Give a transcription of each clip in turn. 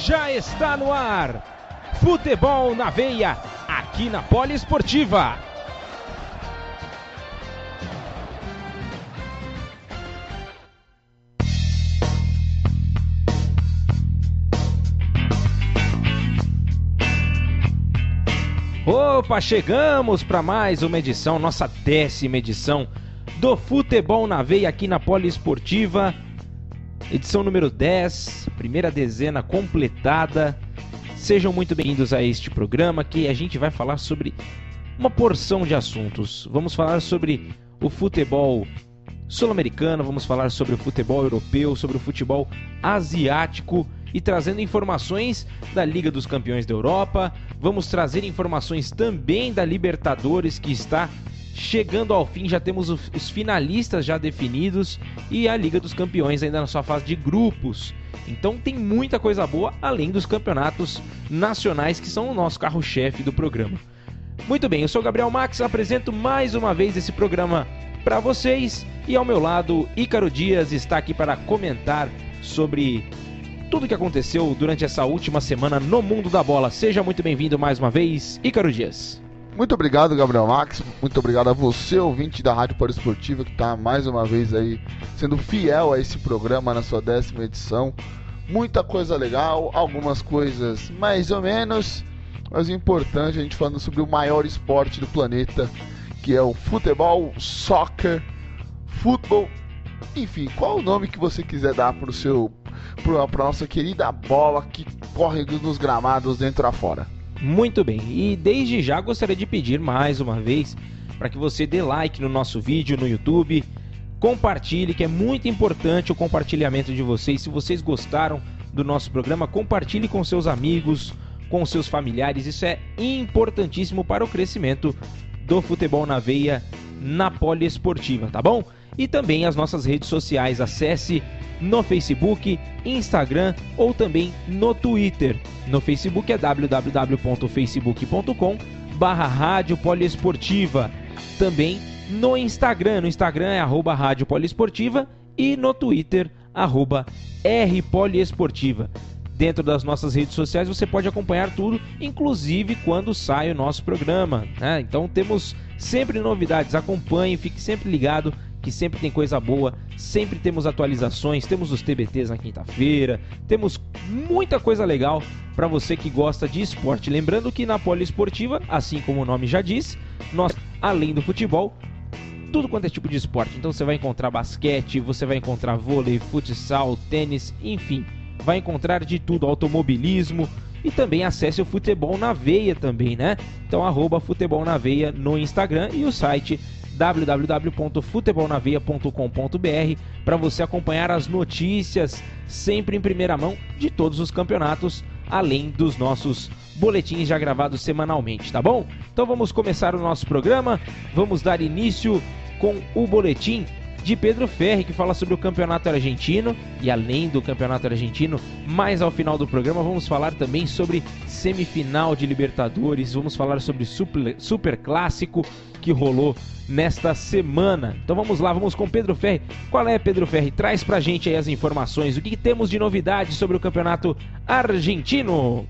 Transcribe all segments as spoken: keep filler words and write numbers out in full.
já está no ar. Futebol na veia, aqui na Poliesportiva. Opa, chegamos para mais uma edição, nossa décima edição do Futebol na Veia aqui na Poliesportiva. Edição número dez, primeira dezena completada. Sejam muito bem-vindos a este programa que a gente vai falar sobre uma porção de assuntos. Vamos falar sobre o futebol sul-americano, vamos falar sobre o futebol europeu, sobre o futebol asiático e trazendo informações da Liga dos Campeões da Europa. Vamos trazer informações também da Libertadores, que está chegando ao fim. Já temos os finalistas já definidos e a Liga dos Campeões ainda na sua fase de grupos. Então tem muita coisa boa, além dos campeonatos nacionais, que são o nosso carro-chefe do programa. Muito bem, eu sou o Gabriel Max, apresento mais uma vez esse programa para vocês. E ao meu lado, Ícaro Dias está aqui para comentar sobre tudo o que aconteceu durante essa última semana no mundo da bola. Seja muito bem-vindo mais uma vez, Ícaro Dias. Muito obrigado, Gabriel Max. Muito obrigado a você, ouvinte da Rádio Poliesportiva, que está mais uma vez aí sendo fiel a esse programa na sua décima edição. Muita coisa legal, algumas coisas mais ou menos, mas o importante é a gente falando sobre o maior esporte do planeta, que é o futebol, soccer, futebol, enfim, qual o nome que você quiser dar para o seu para a nossa querida bola que corre nos gramados dentro a fora. Muito bem, e desde já gostaria de pedir mais uma vez para que você dê like no nosso vídeo no YouTube, compartilhe, que é muito importante o compartilhamento de vocês. Se vocês gostaram do nosso programa, compartilhe com seus amigos, com seus familiares. Isso é importantíssimo para o crescimento do Futebol na Veia na Poliesportiva, tá bom? E também as nossas redes sociais, acesse no Facebook, Instagram ou também no Twitter. No Facebook é w w w ponto facebook ponto com barra Rádio Poliesportiva. Também no Instagram, no Instagram é arroba Rádio Poliesportiva e no Twitter, arroba R Poliesportiva. Dentro das nossas redes sociais você pode acompanhar tudo, inclusive quando sai o nosso programa, né? Então temos sempre novidades, acompanhe, fique sempre ligado, que sempre tem coisa boa, sempre temos atualizações, temos os T B Ts na quinta-feira, temos muita coisa legal para você que gosta de esporte. Lembrando que na Poliesportiva, assim como o nome já diz, nós, além do futebol, tudo quanto é tipo de esporte. Então você vai encontrar basquete, você vai encontrar vôlei, futsal, tênis, enfim, vai encontrar de tudo, automobilismo. E também acesse o Futebol na Veia também, né? Então arroba Futebol na Veia no Instagram e o site w w w ponto futebol na veia ponto com ponto b r para você acompanhar as notícias sempre em primeira mão de todos os campeonatos, além dos nossos boletins já gravados semanalmente, tá bom? Então vamos começar o nosso programa, vamos dar início com o boletim de Pedro Ferri, que fala sobre o campeonato argentino, e além do campeonato argentino, mais ao final do programa vamos falar também sobre semifinal de Libertadores, vamos falar sobre super, super clássico que rolou nesta semana. Então vamos lá, vamos com Pedro Ferri. Qual é, Pedro Ferri? Traz pra gente aí as informações, o que temos de novidade sobre o campeonato argentino?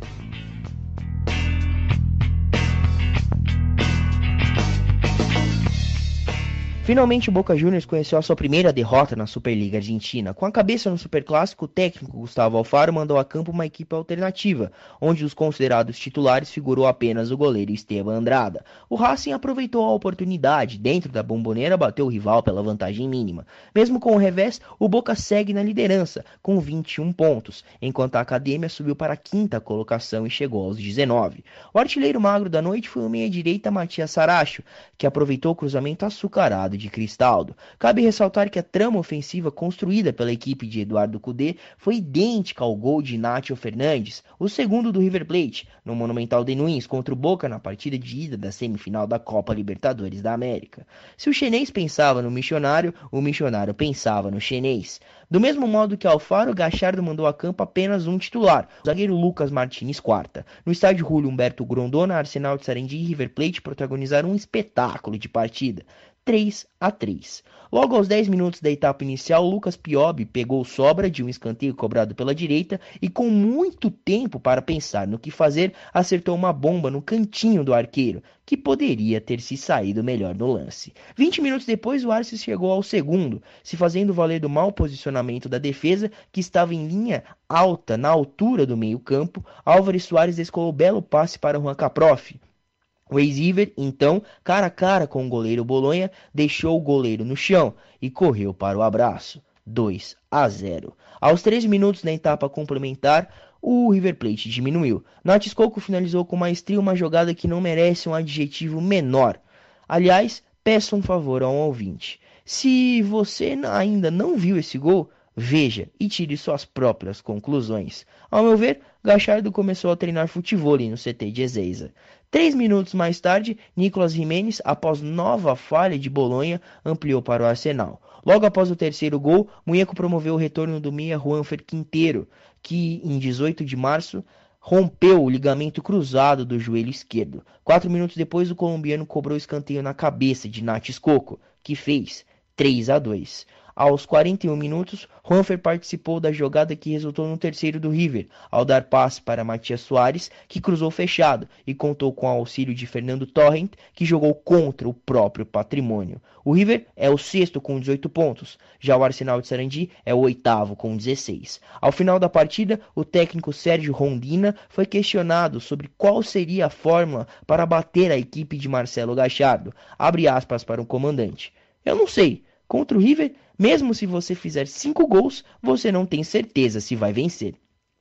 Finalmente o Boca Juniors conheceu a sua primeira derrota na Superliga Argentina. Com a cabeça no Superclássico, o técnico Gustavo Alfaro mandou a campo uma equipe alternativa, onde dos considerados titulares figurou apenas o goleiro Esteban Andrada. O Racing aproveitou a oportunidade, dentro da Bombonera bateu o rival pela vantagem mínima. Mesmo com o revés, o Boca segue na liderança, com vinte e um pontos, enquanto a Academia subiu para a quinta colocação e chegou aos dezenove. O artilheiro magro da noite foi o meia-direita Matias Saracho, que aproveitou o cruzamento açucarado de Cristaldo. Cabe ressaltar que a trama ofensiva construída pela equipe de Eduardo Cudê foi idêntica ao gol de Nacho Fernandes, o segundo do River Plate, no Monumental de Nunes contra o Boca na partida de ida da semifinal da Copa Libertadores da América. Se o chinês pensava no missionário, o missionário pensava no chinês. Do mesmo modo que Alfaro, Gachardo mandou a campo apenas um titular, o zagueiro Lucas Martins quarta. No estádio Julio Humberto Grondona, Arsenal de Sarandi e River Plate protagonizaram um espetáculo de partida. três a três. Logo aos dez minutos da etapa inicial, Lucas Piobbi pegou sobra de um escanteio cobrado pela direita e, com muito tempo para pensar no que fazer, acertou uma bomba no cantinho do arqueiro, que poderia ter se saído melhor no lance. vinte minutos depois, o Arce chegou ao segundo, se fazendo valer do mau posicionamento da defesa, que estava em linha alta na altura do meio-campo. Álvares Soares descolou belo passe para Juan Caprof. O ex-River, então, cara a cara com o goleiro Bolonha, deixou o goleiro no chão e correu para o abraço. dois a zero. Aos treze minutos da etapa complementar, o River Plate diminuiu. Nath Coco finalizou com maestria uma jogada que não merece um adjetivo menor. Aliás, peço um favor ao ouvinte. Se você ainda não viu esse gol, veja e tire suas próprias conclusões. Ao meu ver, Gachardo começou a treinar futevôlei no C T de Ezeiza. Três minutos mais tarde, Nicolas Jimenez, após nova falha de Bolonha, ampliou para o Arsenal. Logo após o terceiro gol, Munheco promoveu o retorno do meia Juanfer Quinteiro, que em dezoito de março rompeu o ligamento cruzado do joelho esquerdo. Quatro minutos depois, o colombiano cobrou escanteio na cabeça de Nath Coco, que fez três a dois. Aos quarenta e um minutos, Juanfer participou da jogada que resultou no terceiro do River, ao dar passe para Matias Soares, que cruzou fechado e contou com o auxílio de Fernando Torrent, que jogou contra o próprio patrimônio. O River é o sexto com dezoito pontos, já o Arsenal de Sarandi é o oitavo com dezesseis. Ao final da partida, o técnico Sérgio Rondina foi questionado sobre qual seria a fórmula para bater a equipe de Marcelo Gachardo. Abre aspas para o comandante. Eu não sei. Contra o River, mesmo se você fizer cinco gols, você não tem certeza se vai vencer.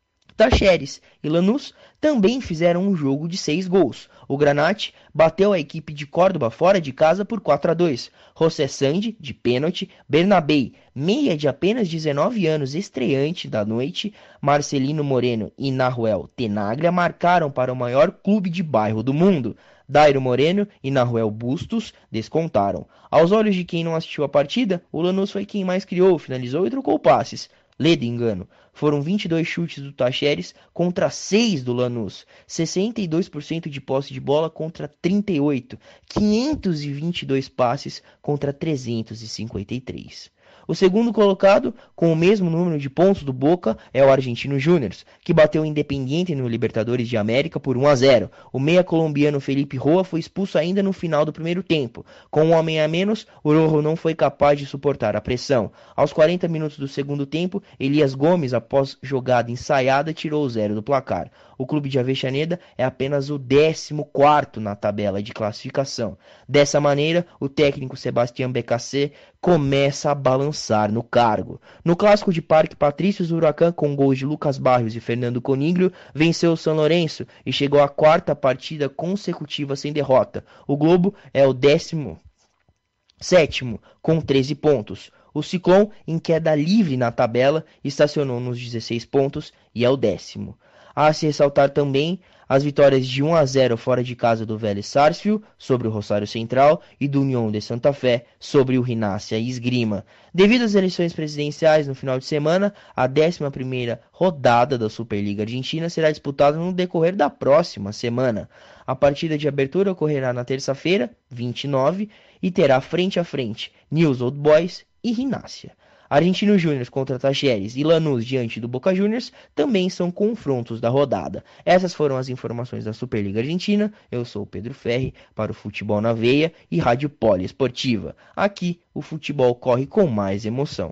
Tacheres e Lanús também fizeram um jogo de seis gols. O Granate bateu a equipe de Córdoba fora de casa por quatro a dois. José Sandi, de pênalti, Bernabei, meia de apenas dezenove anos, estreante da noite, Marcelino Moreno e Nahuel Tenaglia marcaram para o maior clube de bairro do mundo. Dairo Moreno e Nahuel Bustos descontaram. Aos olhos de quem não assistiu a partida, o Lanús foi quem mais criou, finalizou e trocou passes. Lê de engano. Foram vinte e dois chutes do Tacheres contra seis do Lanús. sessenta e dois por cento de posse de bola contra trinta e oito por cento. quinhentos e vinte e dois passes contra trezentos e cinquenta e três. O segundo colocado, com o mesmo número de pontos do Boca, é o Argentino Júnior, que bateu o Independiente no Libertadores de América por um a zero. O meia colombiano Felipe Roa foi expulso ainda no final do primeiro tempo. Com um homem a menos, o Rojo não foi capaz de suportar a pressão. Aos quarenta minutos do segundo tempo, Elias Gomes, após jogada ensaiada, tirou o zero do placar. O clube de Avejaneda é apenas o décimo quarto na tabela de classificação. Dessa maneira, o técnico Sebastián Becassé começa a balançar no cargo. No clássico de Parque Patrícios, o Huracan, com gols de Lucas Barrios e Fernando Coniglio, venceu o São Lourenço e chegou à quarta partida consecutiva sem derrota. O Globo é o décimo sétimo com treze pontos. O Ciclone, em queda livre na tabela, estacionou nos dezesseis pontos e é o décimo. Há se ressaltar também as vitórias de um a zero fora de casa do Vélez Sarsfield sobre o Rosário Central e do União de Santa Fé sobre o Rinácia Esgrima. Devido às eleições presidenciais no final de semana, a décima primeira rodada da Superliga Argentina será disputada no decorrer da próxima semana. A partida de abertura ocorrerá na terça-feira, vinte e nove, e terá frente a frente News Old Boys e Rinácia. Argentino Júnior contra Tacheres e Lanús diante do Boca Juniors também são confrontos da rodada. Essas foram as informações da Superliga Argentina. Eu sou o Pedro Ferri para o Futebol na Veia e Rádio Poliesportiva. Aqui o futebol corre com mais emoção.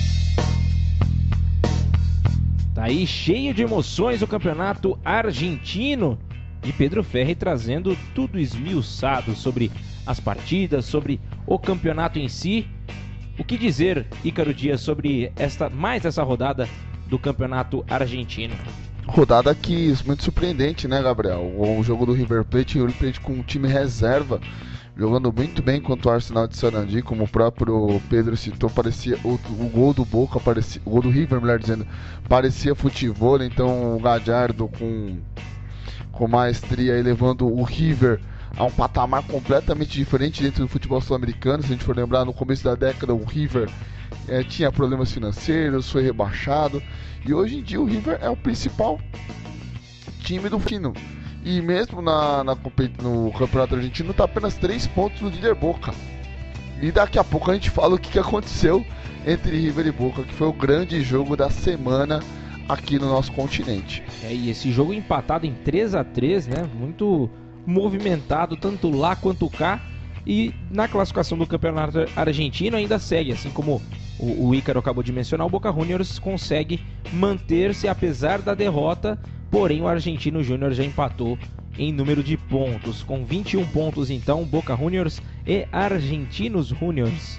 Tá aí cheio de emoções o campeonato argentino e Pedro Ferri trazendo tudo esmiuçado sobre as partidas, sobre o campeonato em si. O que dizer, Ícaro Dias, sobre esta, mais essa rodada do campeonato argentino? Rodada que muito surpreendente, né, Gabriel? O jogo do River Plate, o River Plate com um time reserva, jogando muito bem contra o Arsenal de Sarandi, como o próprio Pedro citou, parecia o, o gol do Boca, parecia, o gol do River, melhor dizendo, parecia futevôlei. Então o Gallardo com, com maestria aí, levando o River a um patamar completamente diferente dentro do futebol sul-americano. Se a gente for lembrar, no começo da década o River é, tinha problemas financeiros, foi rebaixado, e hoje em dia o River é o principal time do fino. E mesmo na, na, no campeonato argentino está apenas três pontos do líder Boca. E daqui a pouco a gente fala o que aconteceu entre River e Boca, que foi o grande jogo da semana aqui no nosso continente. É, e esse jogo empatado em três a três, né? Muito movimentado, tanto lá quanto cá. E na classificação do campeonato argentino ainda segue, assim como o, o Ícaro acabou de mencionar, o Boca Juniors consegue manter-se apesar da derrota, porém o Argentino Júnior já empatou em número de pontos, com vinte e um pontos então, Boca Juniors e Argentinos Juniors.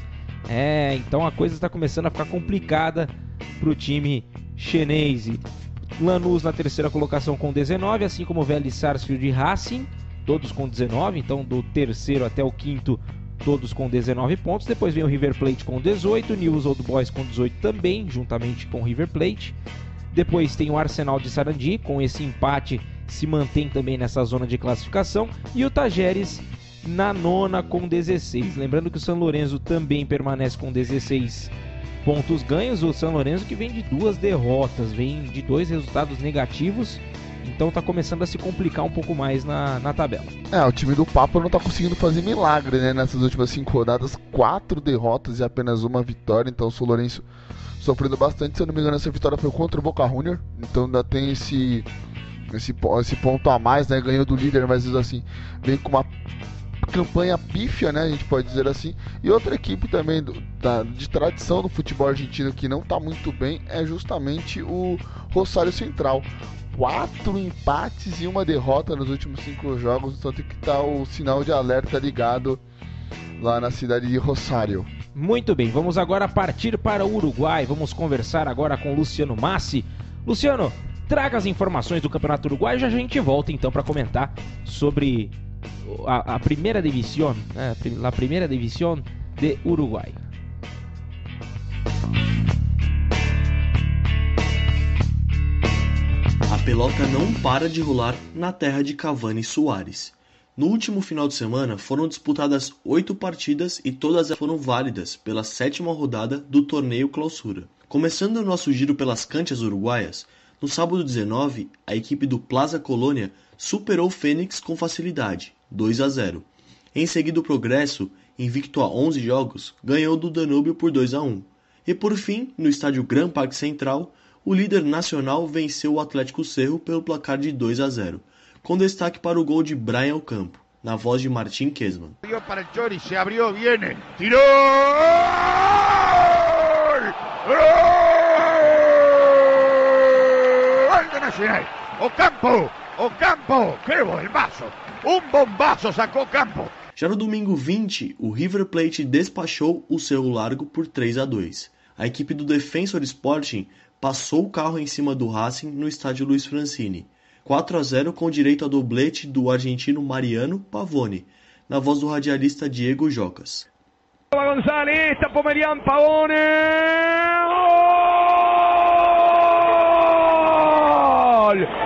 É, então a coisa está começando a ficar complicada para o time chinês. Lanús na terceira colocação com dezenove, assim como Vélez Sarsfield e Racing, todos com dezenove, então do terceiro até o quinto, todos com dezenove pontos. Depois vem o River Plate com dezoito, Newell's Old Boys com dezoito também, juntamente com o River Plate. Depois tem o Arsenal de Sarandi, com esse empate se mantém também nessa zona de classificação, e o Tajeres na nona com dezesseis. Lembrando que o São Lourenço também permanece com dezesseis pontos ganhos, o São Lourenço que vem de duas derrotas, vem de dois resultados negativos, então tá começando a se complicar um pouco mais na, na tabela. É, o time do Papa não tá conseguindo fazer milagre, né? Nessas últimas cinco rodadas, quatro derrotas e apenas uma vitória, então o São Lourenço sofrendo bastante. Se eu não me engano, essa vitória foi contra o Boca Juniors, então ainda tem esse, esse, esse ponto a mais, né? Ganhou do líder, mas assim, vem com uma campanha pífia, né, a gente pode dizer assim. E outra equipe também do, da, de tradição do futebol argentino que não está muito bem é justamente o Rosário Central. Quatro empates e uma derrota nos últimos cinco jogos, então tem que estar o sinal de alerta ligado lá na cidade de Rosário. Muito bem, vamos agora partir para o Uruguai. Vamos conversar agora com o Luciano Massi. Luciano, traga as informações do Campeonato Uruguai e já a gente volta então para comentar sobre A, a primeira divisão, né, a primeira divisão de Uruguai. A pelota não para de rolar na terra de Cavani e Suárez. No último final de semana foram disputadas oito partidas e todas elas foram válidas pela sétima rodada do torneio Clausura. Começando o nosso giro pelas canchas uruguaias, no sábado dezenove, a equipe do Plaza Colônia superou o Fênix com facilidade, dois a zero. Em seguida, o Progresso, invicto a onze jogos, ganhou do Danúbio por dois a um. E por fim, no estádio Gran Parque Central, o líder nacional venceu o Atlético Cerro pelo placar de dois a zero, com destaque para o gol de Brian Ocampo, na voz de Martín Kesman. Para el Chori, se abrió, viene, tiró! ¡Gol de Nacional! ¡Ocampo! Ocampo! ¡Qué bombazo! Um bombaço sacou Campo. Já no domingo vinte, o River Plate despachou o Cerro Largo por três a dois. A equipe do Defensor Sporting passou o carro em cima do Racing no estádio Luiz Francini, quatro a zero, com direito a doblete do argentino Mariano Pavone, na voz do radialista Diego Jocas. González, Pomerian Pavone! Gol!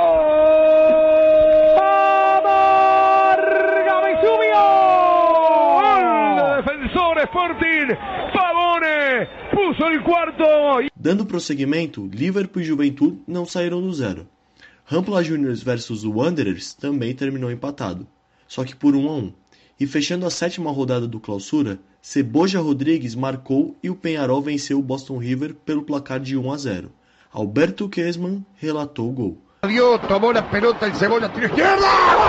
Pavone puso el quarto. Dando prosseguimento, Liverpool e Juventude não saíram do zero. Rampla Juniors versus Wanderers também terminou empatado, só que por um a um. E fechando a sétima rodada do Clausura, Ceboja Rodrigues marcou e o Peñarol venceu o Boston River pelo placar de um a zero. Alberto Kesman relatou o gol. Dio, tomou a pelota el Cebolla, tiro esquerda!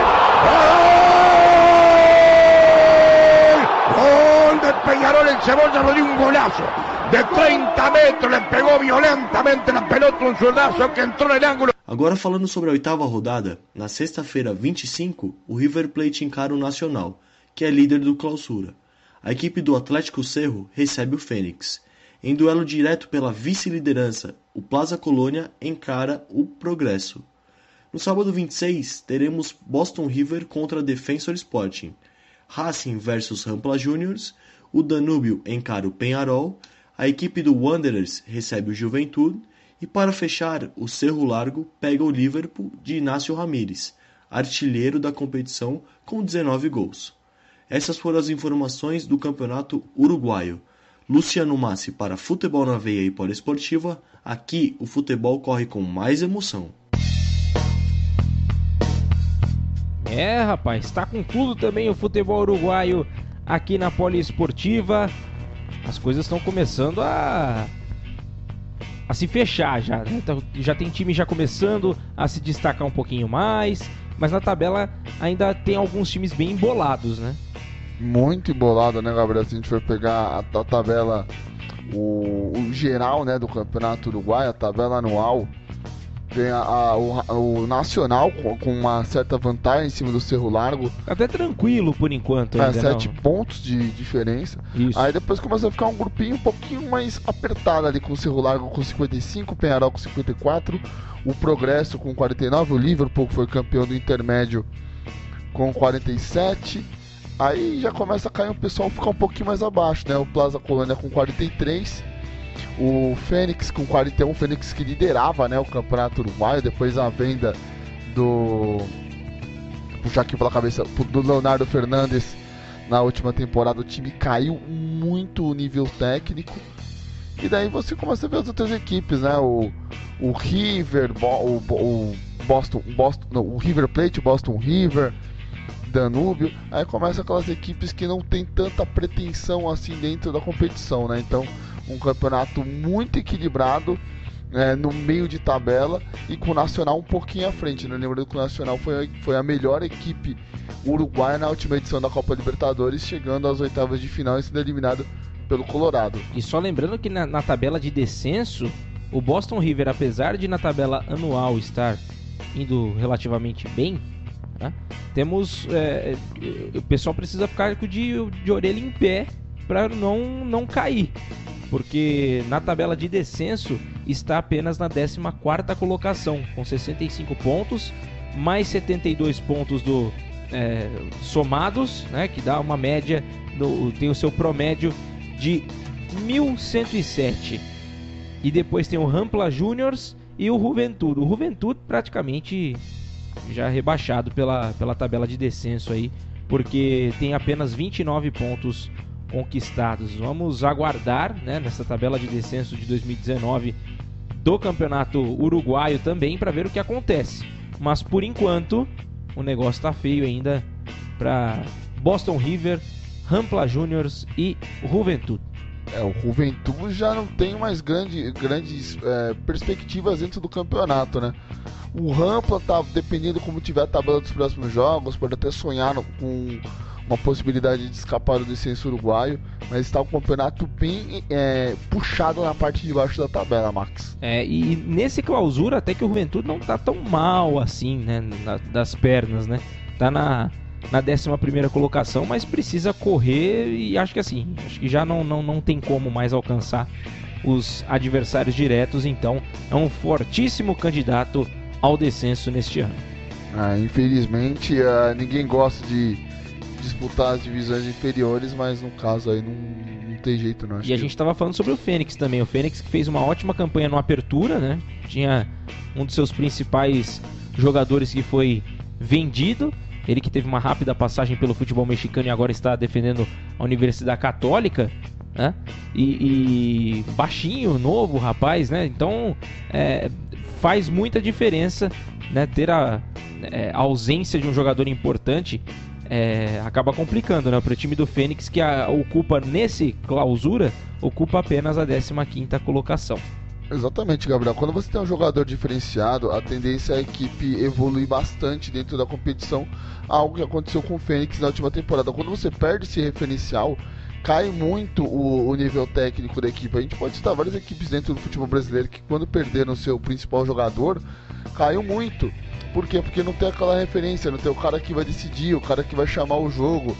Gol de Peñarol, el Cebolla lo dio un golazo. De trinta metros le pegou violentamente na pelota um zurdaço que entrou no ângulo. Agora falando sobre a oitava rodada, na sexta-feira vinte e cinco, o River Plate encara o Nacional, que é líder do Clausura. A equipe do Atlético Cerro recebe o Fênix. Em duelo direto pela vice-liderança, o Plaza Colônia encara o Progresso. No sábado vinte e seis, teremos Boston River contra Defensor Sporting, Racing versus Rampla Juniors, o Danúbio encara o Peñarol, a equipe do Wanderers recebe o Juventude e, para fechar, o Cerro Largo pega o Liverpool de Inácio Ramírez, artilheiro da competição com dezenove gols. Essas foram as informações do Campeonato Uruguaio. Luciano Massi para Futebol na Veia e Poliesportiva. Aqui o futebol corre com mais emoção. É, rapaz, está com tudo também o futebol uruguaio aqui na Poliesportiva. As coisas estão começando a, a se fechar já, né? Então, já tem time já começando a se destacar um pouquinho mais, mas na tabela ainda tem alguns times bem embolados, né? Muito embolado, né, Gabriel? Se a gente for pegar a, a tabela, o, o geral, né, do Campeonato Uruguai, a tabela anual, tem a, a, o, o Nacional com, com uma certa vantagem em cima do Cerro Largo. Até tranquilo por enquanto. É, ainda, sete não. pontos de diferença. Isso. Aí depois começa a ficar um grupinho um pouquinho mais apertado ali, com o Cerro Largo com cinquenta e cinco, o Peñarol com cinquenta e quatro, o Progresso com quarenta e nove, o Liverpool que foi campeão do intermédio com quarenta e sete. Aí já começa a cair o pessoal, ficar um pouquinho mais abaixo, né? O Plaza Colônia com quarenta e três. O Fênix com quarenta e um, o Fênix que liderava, né, o Campeonato Uruguaio, depois da venda do... puxar aqui pela cabeça, do Leonardo Fernandes na última temporada, o time caiu muito o nível técnico. E daí você começa a ver as outras equipes, né, o, o River, o, o Boston, Boston não, o River Plate, o Boston River, Danúbio, aí começa aquelas equipes que não tem tanta pretensão assim dentro da competição, né, então um campeonato muito equilibrado, é, no meio de tabela e com o Nacional um pouquinho à frente, né? Lembrando que o Nacional foi, foi a melhor equipe uruguaia na última edição da Copa Libertadores, chegando às oitavas de final e sendo eliminado pelo Colorado. E só lembrando que na, na tabela de descenso, o Boston River, apesar de na tabela anual estar indo relativamente bem, né, temos é, o pessoal precisa ficar de, de orelha em pé para não, não cair, porque na tabela de descenso está apenas na décima quarta colocação, com sessenta e cinco pontos, mais setenta e dois pontos do, é, somados, né, que dá uma média, no, tem o seu promédio de mil cento e sete. E depois tem o Rampla Juniors e o Juventude. O Juventude praticamente já rebaixado pela, pela tabela de descenso aí, porque tem apenas vinte e nove pontos conquistados. Vamos aguardar, né, nessa tabela de descenso de dois mil e dezenove do Campeonato Uruguaio também, para ver o que acontece. Mas por enquanto o negócio tá feio ainda para Boston River, Rampla Juniors e Juventude. É, o Juventude já não tem mais grande, grandes é, perspectivas dentro do campeonato, né? O Rampla tá, dependendo como tiver a tabela dos próximos jogos, pode até sonhar no, com uma possibilidade de escapar do descenso uruguaio, mas está o campeonato bem é, puxado na parte de baixo da tabela, Max. É, e nesse clausura até que o Juventude não tá tão mal assim, né, na, das pernas, né? Tá na, na décima primeira colocação, mas precisa correr e acho que assim, acho que já não, não, não tem como mais alcançar os adversários diretos, então é um fortíssimo candidato ao descenso neste ano. Ah, infelizmente, uh, ninguém gosta de disputar as divisões inferiores, mas no caso aí não, não tem jeito não. Acho e a que... gente estava falando sobre o Fênix também, o Fênix que fez uma ótima campanha no Apertura, né? Tinha um dos seus principais jogadores que foi vendido, ele que teve uma rápida passagem pelo futebol mexicano e agora está defendendo a Universidade Católica, né? E, e baixinho, novo rapaz, né? Então é, faz muita diferença, né? Ter a, é, a ausência de um jogador importante. É, acaba complicando, né, para o time do Fênix, que a, ocupa nesse clausura, ocupa apenas a décima quinta colocação. Exatamente, Gabriel. Quando você tem um jogador diferenciado, a tendência é a equipe evoluir bastante dentro da competição, algo que aconteceu com o Fênix na última temporada. Quando você perde esse referencial, cai muito o, o nível técnico da equipe. A gente pode citar várias equipes dentro do futebol brasileiro que, quando perderam o seu principal jogador, caiu muito. Por quê? Porque não tem aquela referência, não tem o cara que vai decidir, o cara que vai chamar o jogo.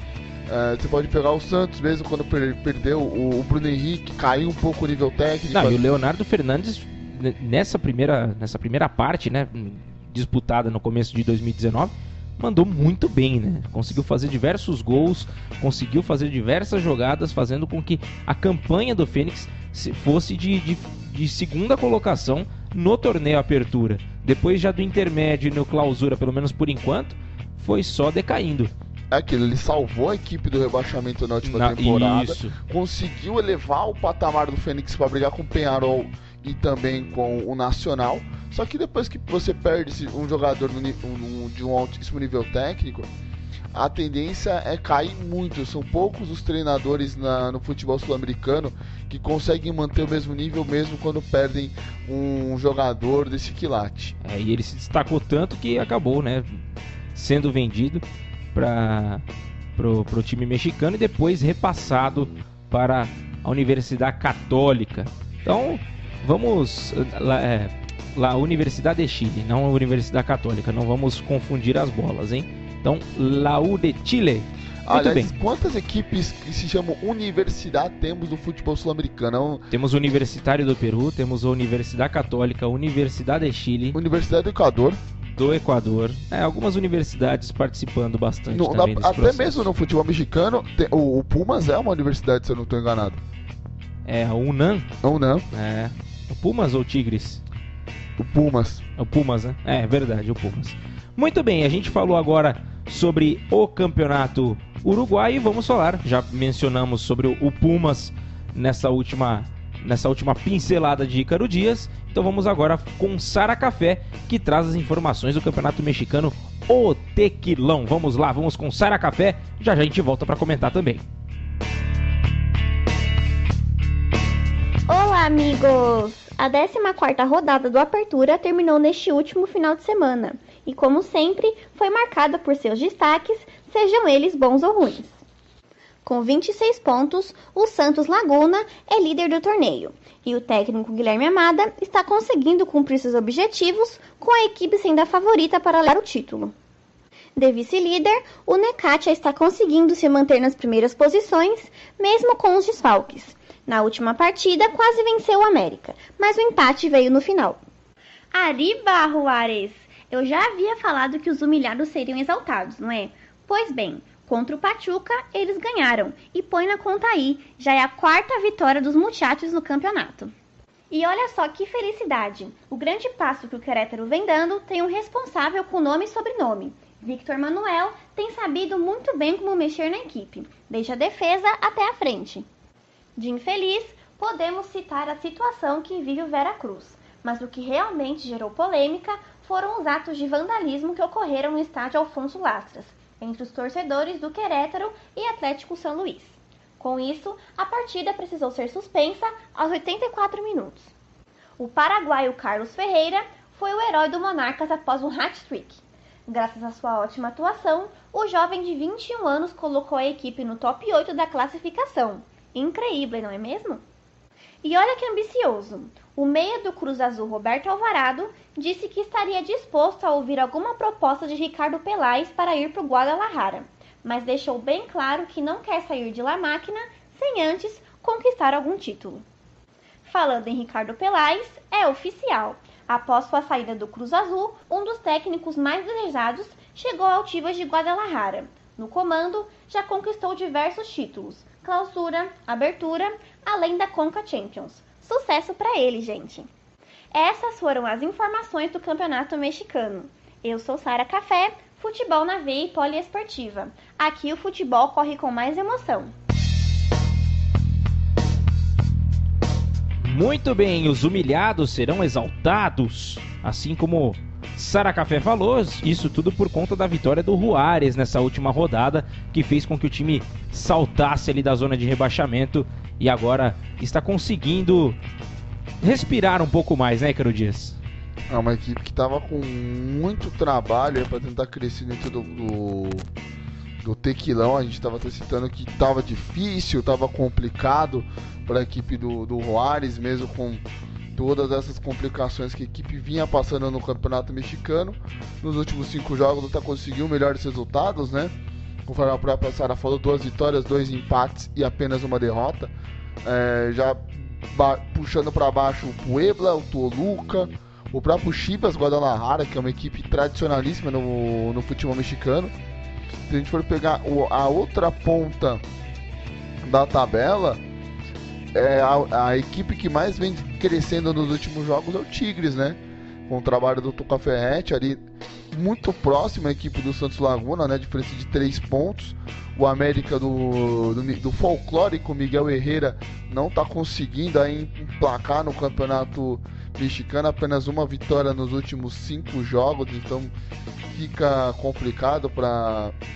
É, você pode pegar o Santos mesmo, quando per- perdeu o, o Bruno Henrique, caiu um pouco o nível técnico. Não, e o Leonardo Fernandes, nessa primeira, nessa primeira parte, né, disputada no começo de dois mil e dezenove, mandou muito bem, né? Conseguiu fazer diversos gols, conseguiu fazer diversas jogadas, fazendo com que a campanha do Fênix fosse de, de, de segunda colocação no torneio Apertura. Depois já do intermédio e no clausura, pelo menos por enquanto, foi só decaindo. É aquilo, ele salvou a equipe do rebaixamento na última na, temporada, isso. Conseguiu elevar o patamar do Fênix para brigar com o Peñarol e também com o Nacional. Só que depois que você perde um jogador no, no, de um altíssimo nível técnico, a tendência é cair muito. São poucos os treinadores na, no futebol sul-americano que conseguem manter o mesmo nível mesmo quando perdem um jogador desse quilate. É, e ele se destacou tanto que acabou, né, sendo vendido para pro, pro time mexicano e depois repassado para a Universidade Católica. Então, vamos lá, é, lá Universidade de Chile, não a Universidade Católica, não vamos confundir as bolas, hein? Então, La U de Chile. Muito Aliás, bem. quantas equipes que se chamam Universidade temos no futebol sul-americano? Temos o Universitário do Peru, temos a Universidade Católica, a Universidade de Chile, Universidade do Equador. do Equador. É, algumas universidades participando bastante No, também na, desse até processo. mesmo no futebol mexicano, tem, o, o Pumas é uma universidade, se eu não estou enganado. É, a UNAM, Ou não? é, o Pumas ou Tigres? O Pumas. O Pumas, né? É, verdade, o Pumas. Muito bem, a gente falou agora sobre o campeonato uruguaio e vamos falar, já mencionamos sobre o Pumas nessa última, nessa última pincelada de Ícaro Dias, então vamos agora com Sara Café, que traz as informações do campeonato mexicano, o Tequilão. Vamos lá, vamos com Sara Café, já já a gente volta para comentar também. Olá, amigos! A décima quarta rodada do Apertura terminou neste último final de semana e, como sempre, foi marcada por seus destaques, sejam eles bons ou ruins. Com vinte e seis pontos, o Santos Laguna é líder do torneio e o técnico Guilherme Almada está conseguindo cumprir seus objetivos, com a equipe sendo a favorita para levar o título. De vice-líder, o Necaxa está conseguindo se manter nas primeiras posições, mesmo com os desfalques. Na última partida, quase venceu o América, mas o empate veio no final. Arriba, Juárez! Eu já havia falado que os humilhados seriam exaltados, não é? Pois bem, contra o Pachuca, eles ganharam. E põe na conta aí, já é a quarta vitória dos muchachos no campeonato. E olha só que felicidade! O grande passo que o Querétaro vem dando tem um responsável com nome e sobrenome. Victor Manuel tem sabido muito bem como mexer na equipe, desde a defesa até a frente. De infeliz, podemos citar a situação que vive o Veracruz, mas o que realmente gerou polêmica foram os atos de vandalismo que ocorreram no estádio Alfonso Lastras, entre os torcedores do Querétaro e Atlético São Luís. Com isso, a partida precisou ser suspensa aos oitenta e quatro minutos. O paraguaio Carlos Ferreira foi o herói do Monarcas após um hat-trick. Graças à sua ótima atuação, o jovem de vinte e um anos colocou a equipe no top oito da classificação. Incrível, não é mesmo? E olha que ambicioso, o meia do Cruz Azul Roberto Alvarado disse que estaria disposto a ouvir alguma proposta de Ricardo Peláez para ir para o Guadalajara, mas deixou bem claro que não quer sair de La Máquina sem antes conquistar algum título. Falando em Ricardo Peláez, é oficial. Após sua saída do Cruz Azul, um dos técnicos mais desejados chegou ao Chivas de Guadalajara. No comando, já conquistou diversos títulos, Clausura, Abertura, além da Conca Champions. Sucesso para ele, gente! Essas foram as informações do Campeonato Mexicano. Eu sou Sara Café, futebol na veia e poliesportiva. Aqui o futebol corre com mais emoção. Muito bem, os humilhados serão exaltados, assim como Sara Café falou, isso tudo por conta da vitória do Juárez nessa última rodada, que fez com que o time saltasse ali da zona de rebaixamento e agora está conseguindo respirar um pouco mais, né, Ícaro Dias? É uma equipe que estava com muito trabalho para tentar crescer dentro do, do, do Tequilão. A gente estava citando que estava difícil, estava complicado para a equipe do, do Juárez, mesmo com todas essas complicações que a equipe vinha passando no Campeonato Mexicano. Nos últimos cinco jogos está conseguindo melhores resultados, né? Conforme a própria Sara falou, duas vitórias, dois empates e apenas uma derrota. É, já ba- puxando para baixo o Puebla, o Toluca, o próprio Chivas Guadalajara, que é uma equipe tradicionalíssima no, no futebol mexicano. Se a gente for pegar o, a outra ponta da tabela, é a, a equipe que mais vem crescendo nos últimos jogos é o Tigres, né? Com o trabalho do Tuca Ferretti ali, muito próximo à equipe do Santos Laguna, né? Diferença de três pontos. O América do, do, do folclórico Miguel Herrera não está conseguindo aí emplacar no campeonato mexicano, apenas uma vitória nos últimos cinco jogos, então fica complicado para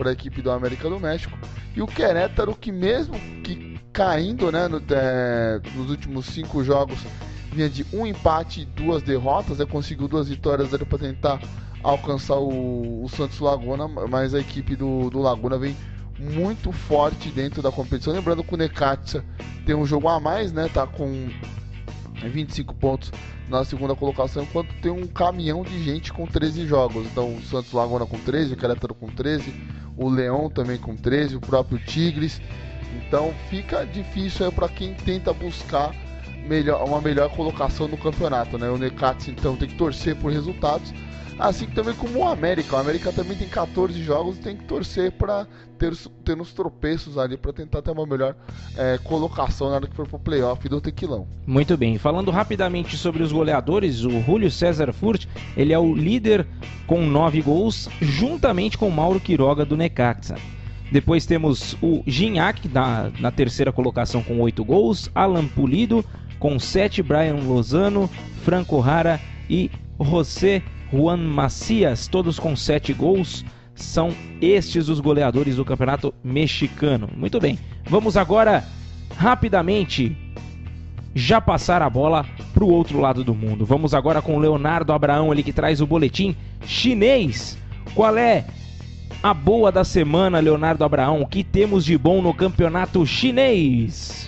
para a equipe do América do México. E o Querétaro, que mesmo que caindo, né, no, é, nos últimos cinco jogos, vinha de um empate e duas derrotas, né, conseguiu duas vitórias para tentar alcançar o, o Santos Laguna, mas a equipe do, do Laguna vem muito forte dentro da competição. Lembrando que o Necaxa tem um jogo a mais, né, tá com vinte e cinco pontos na segunda colocação, enquanto tem um caminhão de gente com treze jogos. Então o Santos Laguna com treze, o Querétaro com treze, o Leão também com treze, o próprio Tigres. Então fica difícil para quem tenta buscar melhor, uma melhor colocação no campeonato, né? O Necaxa então tem que torcer por resultados, assim também como o América. O América também tem catorze jogos e tem que torcer para ter, ter uns tropeços ali para tentar ter uma melhor é, colocação na hora que for pro playoff do Tequilão. Muito bem, falando rapidamente sobre os goleadores, o Júlio César Furt, ele é o líder com nove gols, juntamente com o Mauro Quiroga do Necaxa. Depois temos o Gignac na, na terceira colocação com oito gols, Alan Pulido com sete, Brian Lozano, Franco Rara e José Juan Macias, todos com sete gols. São estes os goleadores do campeonato mexicano. Muito bem, vamos agora rapidamente já passar a bola para o outro lado do mundo. Vamos agora com o Leonardo Abraão, ele que traz o boletim chinês. Qual é a boa da semana, Leonardo Abraão? O que temos de bom no campeonato chinês?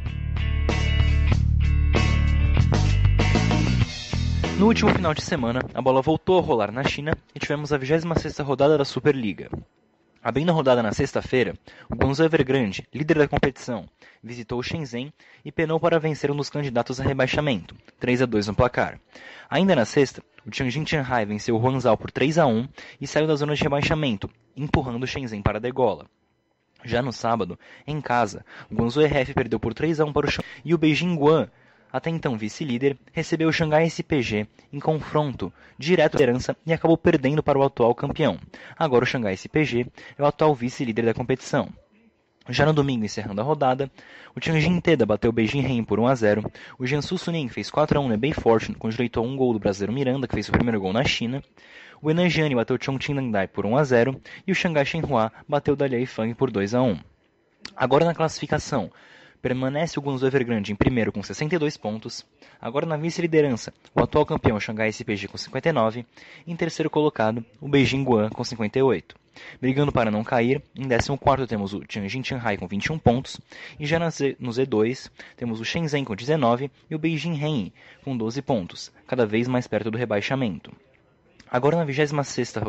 No último final de semana, a bola voltou a rolar na China e tivemos a vigésima sexta rodada da Superliga. Abrindo a rodada na sexta-feira, o Guangzhou Evergrande, líder da competição, visitou o Shenzhen e penou para vencer um dos candidatos a rebaixamento, três a dois no placar. Ainda na sexta, o Tianjin Tianhai venceu o Huanzhou por três a um e saiu da zona de rebaixamento, empurrando o Shenzhen para a degola. Já no sábado, em casa, o Guangzhou R F perdeu por três a um para o Shanghai e o Beijing Guan, até então vice-líder, recebeu o Xangai S P G em confronto direto à liderança e acabou perdendo para o atual campeão. Agora o Xangai S P G é o atual vice-líder da competição. Já no domingo, encerrando a rodada, o Tianjin Teda bateu o Beijing Ren por um a zero, o Jiangsu Suning fez quatro a um no Ebay Fortune, com direito a um gol do brasileiro Miranda, que fez o primeiro gol na China, o Henan Jiani bateu o Chongqing Nandai por um a zero e o Xangai Shenhua bateu o Daliai Fang por dois a um. Agora na classificação, permanece o Guangzhou Evergrande em primeiro com sessenta e dois pontos. Agora na vice-liderança, o atual campeão Xangai S P G com cinquenta e nove. Em terceiro colocado, o Beijing Guan com cinquenta e oito. Brigando para não cair, em décimo quarto temos o Tianjin Tianhai com vinte e um pontos. E já no Z dois, temos o Shenzhen com dezenove e o Beijing Ren com doze pontos, cada vez mais perto do rebaixamento. Agora na vigésima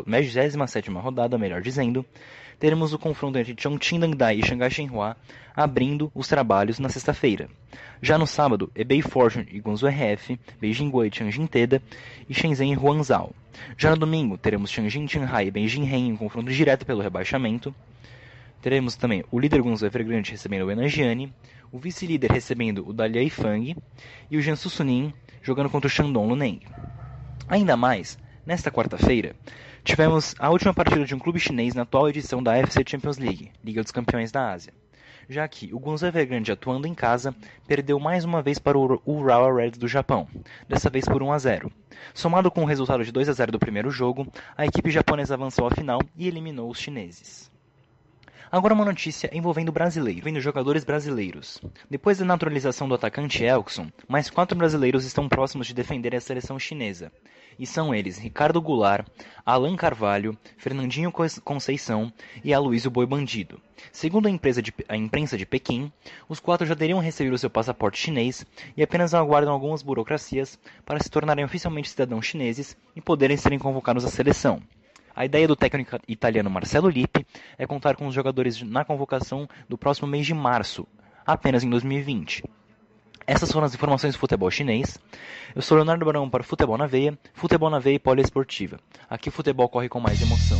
sétima rodada, melhor dizendo, teremos o confronto entre Chongqing Nandai e Xangai Shenhua abrindo os trabalhos na sexta-feira. Já no sábado, Ebay Fortune e Guangzhou R F, Beijing Guan e Tianjin Teda e Shenzhen e Huanzhou. Já no domingo, teremos Tianjin Tianhai e Beijing Ren em confronto direto pelo rebaixamento. Teremos também o líder Guangzhou Evergrande recebendo o Henan Jiani, o vice-líder recebendo o Daliai Fang e o Jiangsu Suning jogando contra o Shandong Luneng. Ainda mais, nesta quarta-feira, tivemos a última partida de um clube chinês na atual edição da A F C Champions League, Liga dos Campeões da Ásia. Já que o Guangzhou Evergrande, atuando em casa, perdeu mais uma vez para o Urawa Reds do Japão, dessa vez por um a zero. Somado com o resultado de dois a zero do primeiro jogo, a equipe japonesa avançou à final e eliminou os chineses. Agora uma notícia envolvendo brasileiros, envolvendo jogadores brasileiros. Depois da naturalização do atacante Elkson, mais quatro brasileiros estão próximos de defender a seleção chinesa. E são eles Ricardo Goulart, Alan Carvalho, Fernandinho Conceição e Aloysio Boi Bandido. Segundo a, empresa de, a imprensa de Pequim, os quatro já teriam recebido seu passaporte chinês e apenas aguardam algumas burocracias para se tornarem oficialmente cidadãos chineses e poderem serem convocados à seleção. A ideia do técnico italiano Marcelo Lippi é contar com os jogadores na convocação do próximo mês de março, apenas em dois mil e vinte. Essas foram as informações do futebol chinês. Eu sou Leonardo Barão para Futebol na Veia, Futebol na Veia e Poliesportiva. Aqui o futebol corre com mais emoção.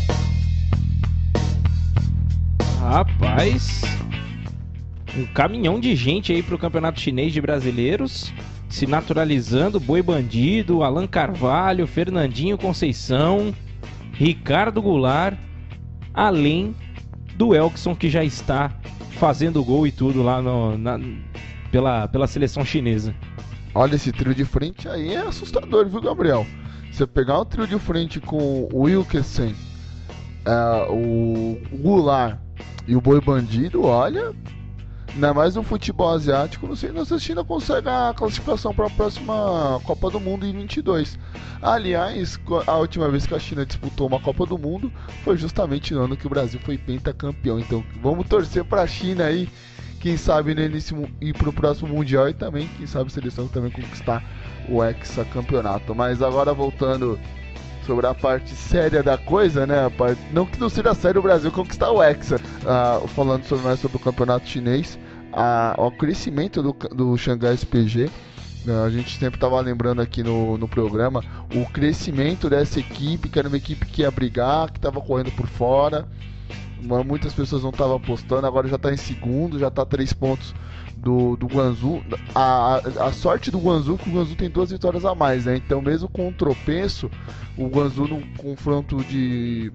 Rapaz, um caminhão de gente aí pro Campeonato Chinês de Brasileiros, se naturalizando, Boi Bandido, Alan Carvalho, Fernandinho Conceição, Ricardo Goulart, além do Elkson, que já está fazendo gol e tudo lá no, na, pela, pela seleção chinesa. Olha, esse trio de frente aí é assustador, viu, Gabriel? Você pegar um trio de frente com o Wilkeson, é, o, o Goulart e o Boi Bandido, olha, ainda mais no futebol asiático, não sei se a China consegue a classificação para a próxima Copa do Mundo em vinte e dois. Aliás, a última vez que a China disputou uma Copa do Mundo foi justamente no ano que o Brasil foi pentacampeão. Então vamos torcer para a China aí, quem sabe no início ir para o próximo Mundial, e também, quem sabe, a seleção também conquistar o hexacampeonato. Mas agora voltando sobre a parte séria da coisa, né? A parte, não que não seja sério o Brasil conquistar o hexa. Ah, falando sobre, mais sobre o campeonato chinês, ah, o crescimento do, do Xangai S P G, ah, a gente sempre estava lembrando aqui no, no programa, o crescimento dessa equipe, que era uma equipe que ia brigar, que estava correndo por fora. Muitas pessoas não estavam apostando, agora já está em segundo, já está a três pontos do, do Guangzhou. A, a, a sorte do Guangzhou é que o Guangzhou tem duas vitórias a mais, né? Então, mesmo com um tropeço, o Guangzhou num confronto de...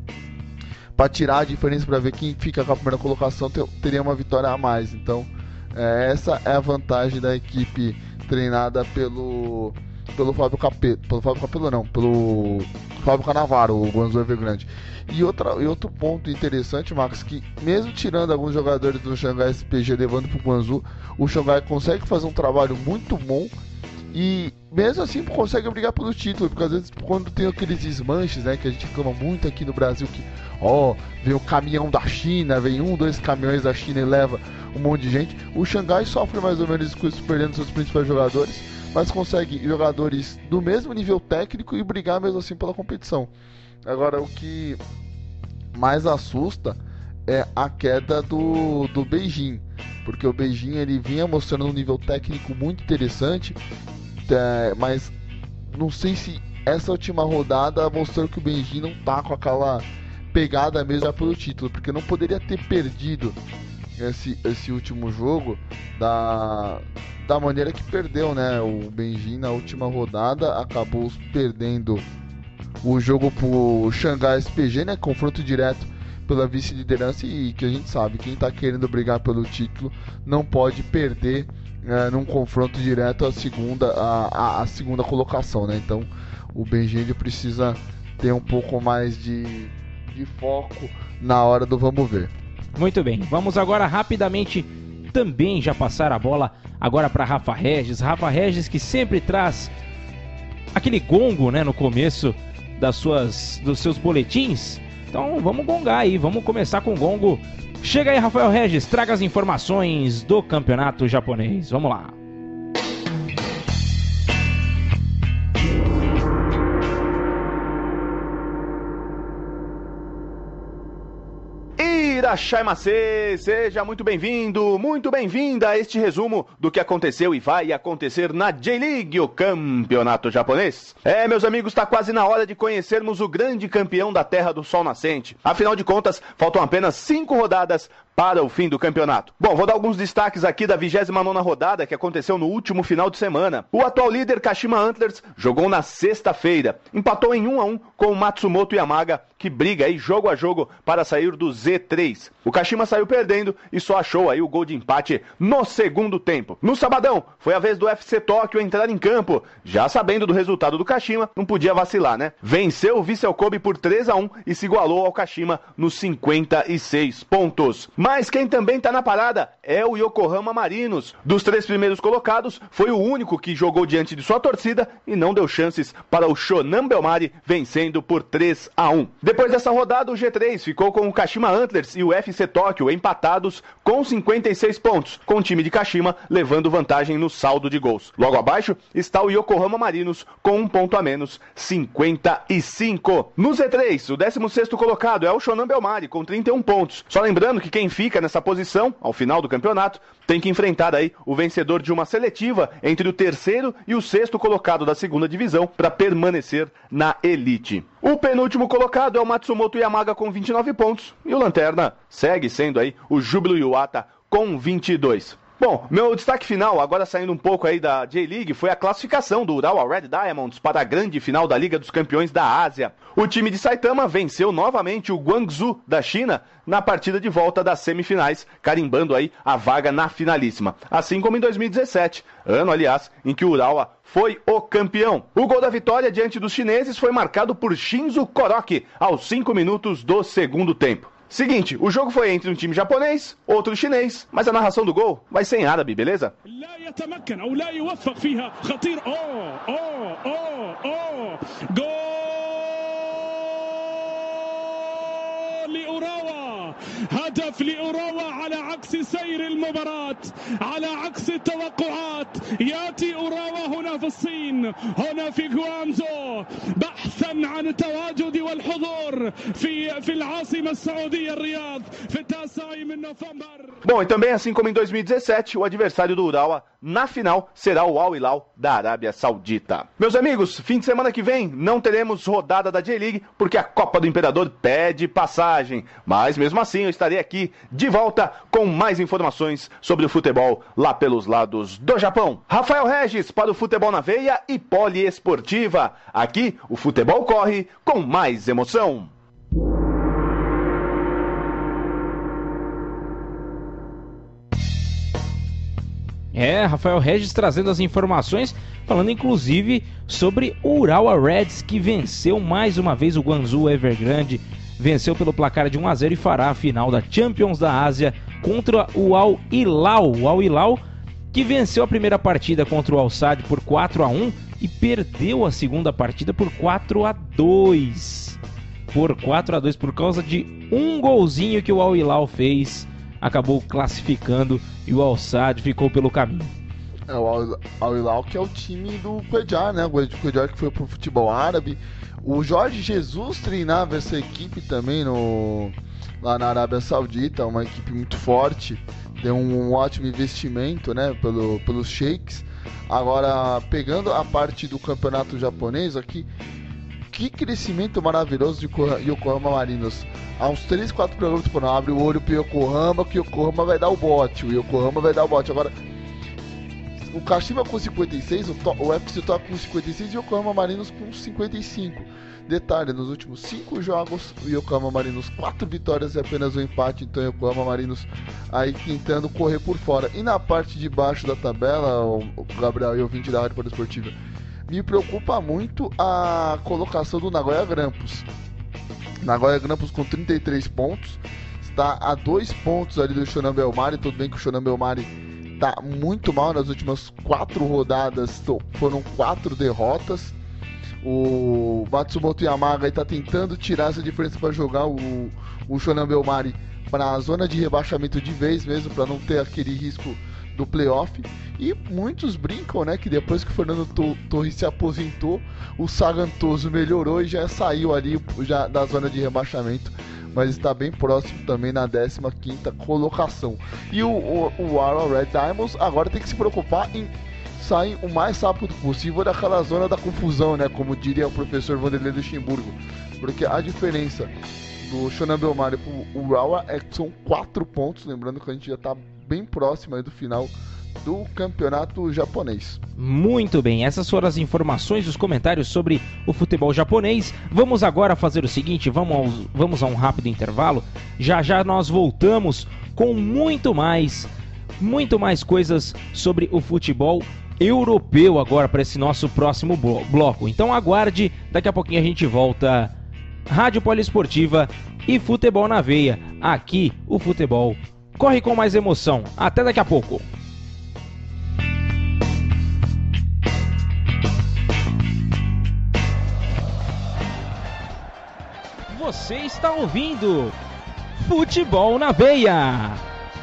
para tirar a diferença, para ver quem fica com a primeira colocação, ter, teria uma vitória a mais. Então, é, essa é a vantagem da equipe treinada pelo... pelo Fábio Capello, pelo Fábio Capello não, pelo Fábio Canavaro, o Guangzhou Evergrande. E, outra, e outro ponto interessante, Marcos, que mesmo tirando alguns jogadores do Xangai S P G levando para o Guangzhou, o Xangai consegue fazer um trabalho muito bom e mesmo assim consegue brigar pelo título, porque às vezes quando tem aqueles desmanches, né, que a gente reclama muito aqui no Brasil, que ó, vem o caminhão da China, vem um, dois caminhões da China e leva um monte de gente, o Xangai sofre mais ou menos com isso, perdendo seus principais jogadores, mas consegue jogadores do mesmo nível técnico e brigar mesmo assim pela competição. Agora, o que mais assusta é a queda do, do Beijing, porque o Beijing ele vinha mostrando um nível técnico muito interessante, é, mas não sei se essa última rodada mostrou que o Beijing não tá com aquela pegada mesmo já pelo título, porque não poderia ter perdido esse, esse último jogo da, da maneira que perdeu, né? O Beijing na última rodada acabou perdendo o jogo pro Xangai S P G, né? Confronto direto pela vice-liderança, e que a gente sabe, quem tá querendo brigar pelo título não pode perder é, num confronto direto a segunda, a, a, a segunda colocação, né? Então o Beijing ele precisa ter um pouco mais de, de foco na hora do vamos ver. Muito bem, vamos agora rapidamente também já passar a bola agora para Rafa Regis. Rafa Regis, que sempre traz aquele gongo, né, no começo das suas, dos seus boletins. Então vamos gongar aí, vamos começar com o gongo. Chega aí, Rafael Regis, traga as informações do campeonato japonês. Vamos lá. Irashaimase, seja muito bem-vindo, muito bem-vinda a este resumo do que aconteceu e vai acontecer na J-League, o campeonato japonês. É, meus amigos, está quase na hora de conhecermos o grande campeão da Terra do Sol Nascente. Afinal de contas, faltam apenas cinco rodadas para o fim do campeonato. Bom, vou dar alguns destaques aqui da vigésima nona rodada que aconteceu no último final de semana. O atual líder Kashima Antlers jogou na sexta-feira, empatou em um a um com o Matsumoto Yamaga, que briga aí jogo a jogo para sair do Z três. O Kashima saiu perdendo e só achou aí o gol de empate no segundo tempo. No sabadão, foi a vez do F C Tóquio entrar em campo. Já sabendo do resultado do Kashima, não podia vacilar, né? Venceu o Vissel Kobe por três a um e se igualou ao Kashima nos cinquenta e seis pontos. Mas quem também tá na parada é o Yokohama Marinos. Dos três primeiros colocados, foi o único que jogou diante de sua torcida e não deu chances para o Shonan Bellmare, vencendo por três a um. Depois dessa rodada, o G três ficou com o Kashima Antlers e o F C Tóquio empatados com cinquenta e seis pontos, com o time de Kashima levando vantagem no saldo de gols. Logo abaixo está o Yokohama Marinos com um ponto a menos, cinquenta e cinco. No Z três, o décimo sexto colocado é o Shonan Bellmare com trinta e um pontos. Só lembrando que quem fica nessa posição, ao final do campeonato, tem que enfrentar aí o vencedor de uma seletiva entre o terceiro e o sexto colocado da segunda divisão para permanecer na elite. O penúltimo colocado é o Matsumoto Yamaga com vinte e nove pontos e o lanterna segue sendo aí o Júbilo Iwata com vinte e dois. Bom, meu destaque final, agora saindo um pouco aí da J-League, foi a classificação do Urawa Red Diamonds para a grande final da Liga dos Campeões da Ásia. O time de Saitama venceu novamente o Guangzhou da China na partida de volta das semifinais, carimbando aí a vaga na finalíssima. Assim como em dois mil e dezessete, ano, aliás, em que o Urawa foi o campeão. O gol da vitória diante dos chineses foi marcado por Shinzo Koroki aos cinco minutos do segundo tempo. Seguinte, o jogo foi entre um time japonês, outro chinês, mas a narração do gol vai ser em árabe, beleza? هدف لأوراوا على عكس سير المباراة على عكس التوقعات يأتي أوراوا هنا في الصين هنا في غوانزو بحثا عن التواجد والحضور في في العاصمة السعودية الرياض في التاسع من نوفمبر. Bom, e também assim como em dois mil e dezessete, o adversário do Urawa na final será o Al Hilal da Arábia Saudita. Meus amigos, fim de semana que vem não teremos rodada da J-League porque a Copa do Imperador pede passagem, mas mesmo assim eu estarei aqui de volta com mais informações sobre o futebol lá pelos lados do Japão. Rafael Regis para o Futebol na Veia e Poliesportiva. Aqui o futebol corre com mais emoção. É, Rafael Regis trazendo as informações, falando inclusive sobre o Urawa Reds, que venceu mais uma vez o Guangzhou Evergrande, venceu pelo placar de um a zero e fará a final da Champions da Ásia contra o Al Hilal. O Al Hilal que venceu a primeira partida contra o Al Sadd por quatro a um e perdeu a segunda partida por quatro a dois. Por quatro a dois, por causa de um golzinho que o Al Hilal fez, acabou classificando e o Al Sadd ficou pelo caminho. É, o Al Hilal que é o time do Qujjar, né? O Qujjar que foi pro futebol árabe. O Jorge Jesus treinava essa equipe também no, lá na Arábia Saudita, uma equipe muito forte, deu um ótimo investimento, né, pelo, pelos sheiks. Agora, pegando a parte do campeonato japonês aqui, que crescimento maravilhoso de Yokohama Marinos. Há uns três, quatro programas por ano, abre o olho pro Yokohama, que o Yokohama vai dar o bote, o Yokohama vai dar o bote. Agora, o Kashima com cinquenta e seis, o, o F C Tóquio com cinquenta e seis e o Yokohama Marinos com cinquenta e cinco. Detalhe, nos últimos cinco jogos, o Yokohama Marinos quatro vitórias e apenas um empate, então o Yokohama Marinos aí tentando correr por fora. E na parte de baixo da tabela, o Gabriel e o ouvinte da Rádio Poliesportiva, me preocupa muito a colocação do Nagoya Grampus. Nagoya Grampus com trinta e três pontos, está a dois pontos ali do Shonan Bellmare. Tudo bem que o Shonan Bellmare está muito mal nas últimas quatro rodadas, foram quatro derrotas. O Matsumoto Yamaga está tentando tirar essa diferença para jogar o, o Shonan Bellmare para a zona de rebaixamento de vez mesmo, para não ter aquele risco do playoff. E muitos brincam, né, que depois que o Fernando Torres se aposentou, o Sagantoso melhorou e já saiu ali já da zona de rebaixamento, mas está bem próximo também na décima quinta colocação. E o, o, o Urawa Red Diamonds agora tem que se preocupar em sair o mais rápido possível daquela zona da confusão, né, como diria o professor Vanderlei Luxemburgo, porque a diferença do Shonan Bellmare para o Urawa é que são quatro pontos, lembrando que a gente já está bem próximo aí do final do campeonato japonês. Muito bem, essas foram as informações, os comentários sobre o futebol japonês. Vamos agora fazer o seguinte, vamos, aos, vamos a um rápido intervalo. Já já nós voltamos com muito mais, muito mais coisas sobre o futebol europeu agora para esse nosso próximo bloco. Então aguarde, daqui a pouquinho a gente volta. Rádio Poliesportiva e Futebol na Veia. Aqui o futebol corre com mais emoção. Até daqui a pouco. Você está ouvindo Futebol na Veia.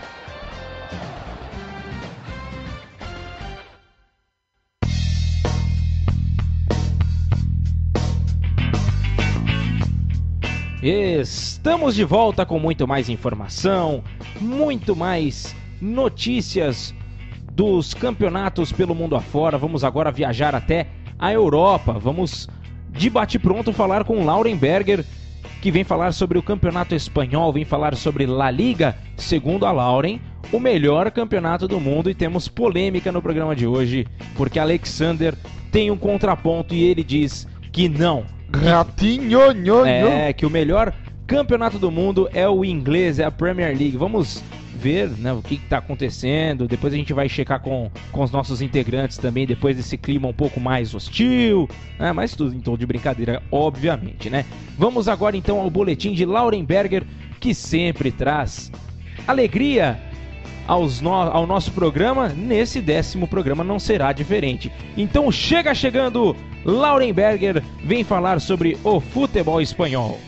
Estamos de volta com muito mais informação, muito mais notícias dos campeonatos pelo mundo afora. Vamos agora viajar até a Europa. Vamos de bate-pronto falar com Lauren Berger, que vem falar sobre o campeonato espanhol, vem falar sobre La Liga. Segundo a Lauren, o melhor campeonato do mundo, e temos polêmica no programa de hoje, porque Alexander tem um contraponto e ele diz que não. Ratinho, nho, É, que o melhor campeonato do mundo é o inglês, é a Premier League. Vamos ver, né, o que está acontecendo. Depois a gente vai checar com, com os nossos integrantes também, depois desse clima um pouco mais hostil, né, mas tudo em tom de brincadeira, obviamente, né? Vamos agora então ao boletim de Laurenberger, que sempre traz alegria aos no, ao nosso programa. Nesse décimo programa não será diferente. Então chega chegando, Laurenberger vem falar sobre o futebol espanhol.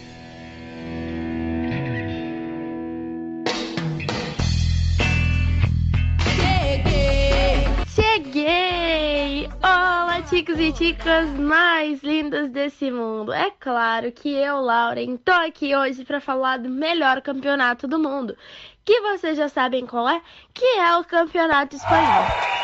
Cheguei! Olá, chicos e chicas mais lindas desse mundo. É claro que eu, Lauren, tô aqui hoje para falar do melhor campeonato do mundo, que vocês já sabem qual é, que é o Campeonato Espanhol.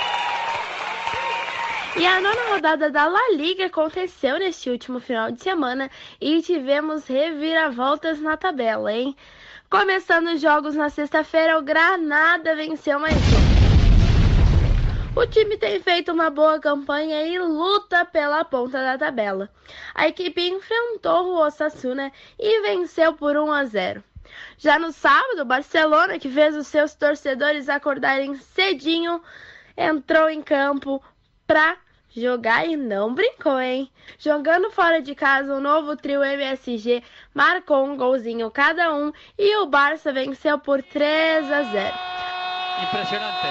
E a nona rodada da La Liga aconteceu neste último final de semana e tivemos reviravoltas na tabela, hein? Começando os jogos na sexta-feira, o Granada venceu mais um. O time tem feito uma boa campanha e luta pela ponta da tabela. A equipe enfrentou o Osasuna e venceu por um a zero. Já no sábado, o Barcelona, que fez os seus torcedores acordarem cedinho, entrou em campo para jogar e não brincou, hein? Jogando fora de casa, o novo trio M S G marcou um golzinho cada um e o Barça venceu por três a zero. Impressionante.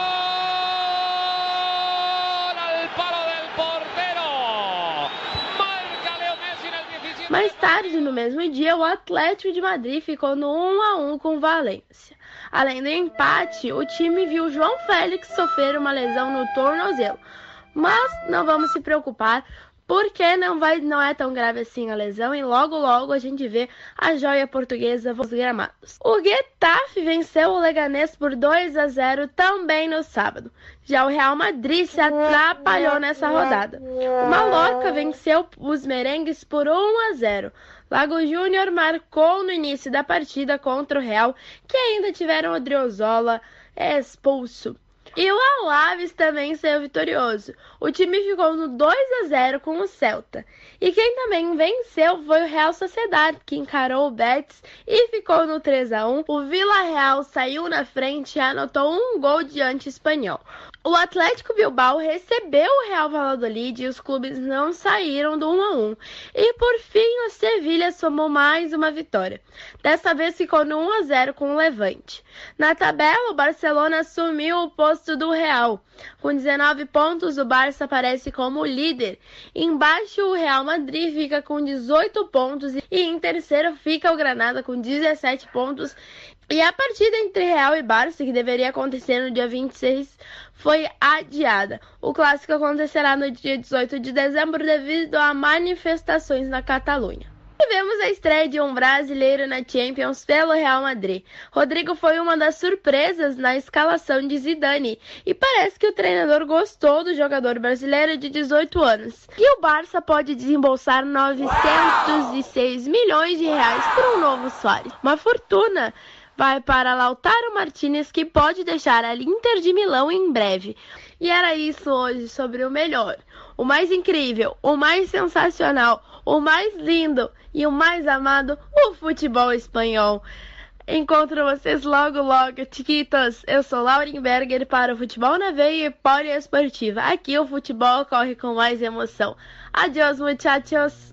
Mais tarde, no mesmo dia, o Atlético de Madrid ficou no um a um com o Valência. Além do empate, o time viu João Félix sofrer uma lesão no tornozelo. Mas não vamos se preocupar, porque não, vai, não é tão grave assim a lesão e logo logo a gente vê a joia portuguesa nos gramados. O Getafe venceu o Leganés por dois a zero também no sábado. Já o Real Madrid se atrapalhou nessa rodada. O Mallorca venceu os merengues por um a zero. Lago Júnior marcou no início da partida contra o Real, que ainda tiveram o Driozola expulso. E o Alaves também saiu vitorioso. O time ficou no dois a zero com o Celta. E quem também venceu foi o Real Sociedad, que encarou o Betis e ficou no três a um. O Villarreal saiu na frente e anotou um gol diante espanhol. O Atlético Bilbao recebeu o Real Valladolid e os clubes não saíram do um a um. E por fim o Sevilha somou mais uma vitória. Dessa vez ficou no um a zero com o Levante. Na tabela, o Barcelona assumiu o posto do Real. Com dezenove pontos, o Barça aparece como líder. Embaixo, o Real Madrid fica com dezoito pontos e em terceiro fica o Granada com dezessete pontos. E a partida entre Real e Barça, que deveria acontecer no dia vinte e seis, foi adiada. O clássico acontecerá no dia dezoito de dezembro devido a manifestações na Catalunha. Tivemos a estreia de um brasileiro na Champions pelo Real Madrid. Rodrigo foi uma das surpresas na escalação de Zidane e parece que o treinador gostou do jogador brasileiro de dezoito anos. E o Barça pode desembolsar novecentos e seis milhões de reais por um novo Suárez. Uma fortuna vai para Lautaro Martínez, que pode deixar a Inter de Milão em breve. E era isso hoje sobre o melhor, o mais incrível, o mais sensacional, o mais lindo e o mais amado, o futebol espanhol. Encontro vocês logo logo, chiquitos. Eu sou Lauren Berger para o Futebol na Veia e Poliesportiva. Aqui o futebol corre com mais emoção. Adiós, muchachos.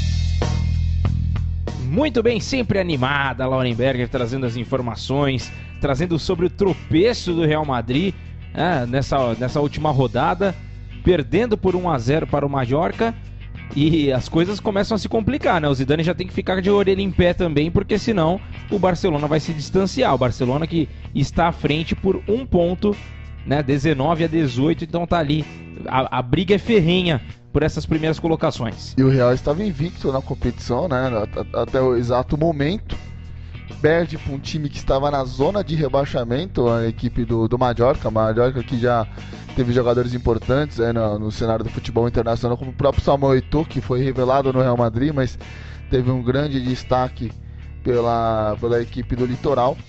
Muito bem, sempre animada, Lauren Berger trazendo as informações, trazendo sobre o tropeço do Real Madrid, né, nessa, nessa última rodada, perdendo por um a zero para o Mallorca, e as coisas começam a se complicar, né? O Zidane já tem que ficar de orelha em pé também, porque senão o Barcelona vai se distanciar. O Barcelona que está à frente por um ponto, né, dezenove a dezoito, então tá ali, a, a briga é ferrenha por essas primeiras colocações. E o Real estava invicto na competição, né, até o exato momento. Perde para um time que estava na zona de rebaixamento, a equipe do, do Mallorca. Mallorca que já teve jogadores importantes aí no, no cenário do futebol internacional, como o próprio Samuel Eto'o, que foi revelado no Real Madrid, mas teve um grande destaque pela, pela equipe do Litoral.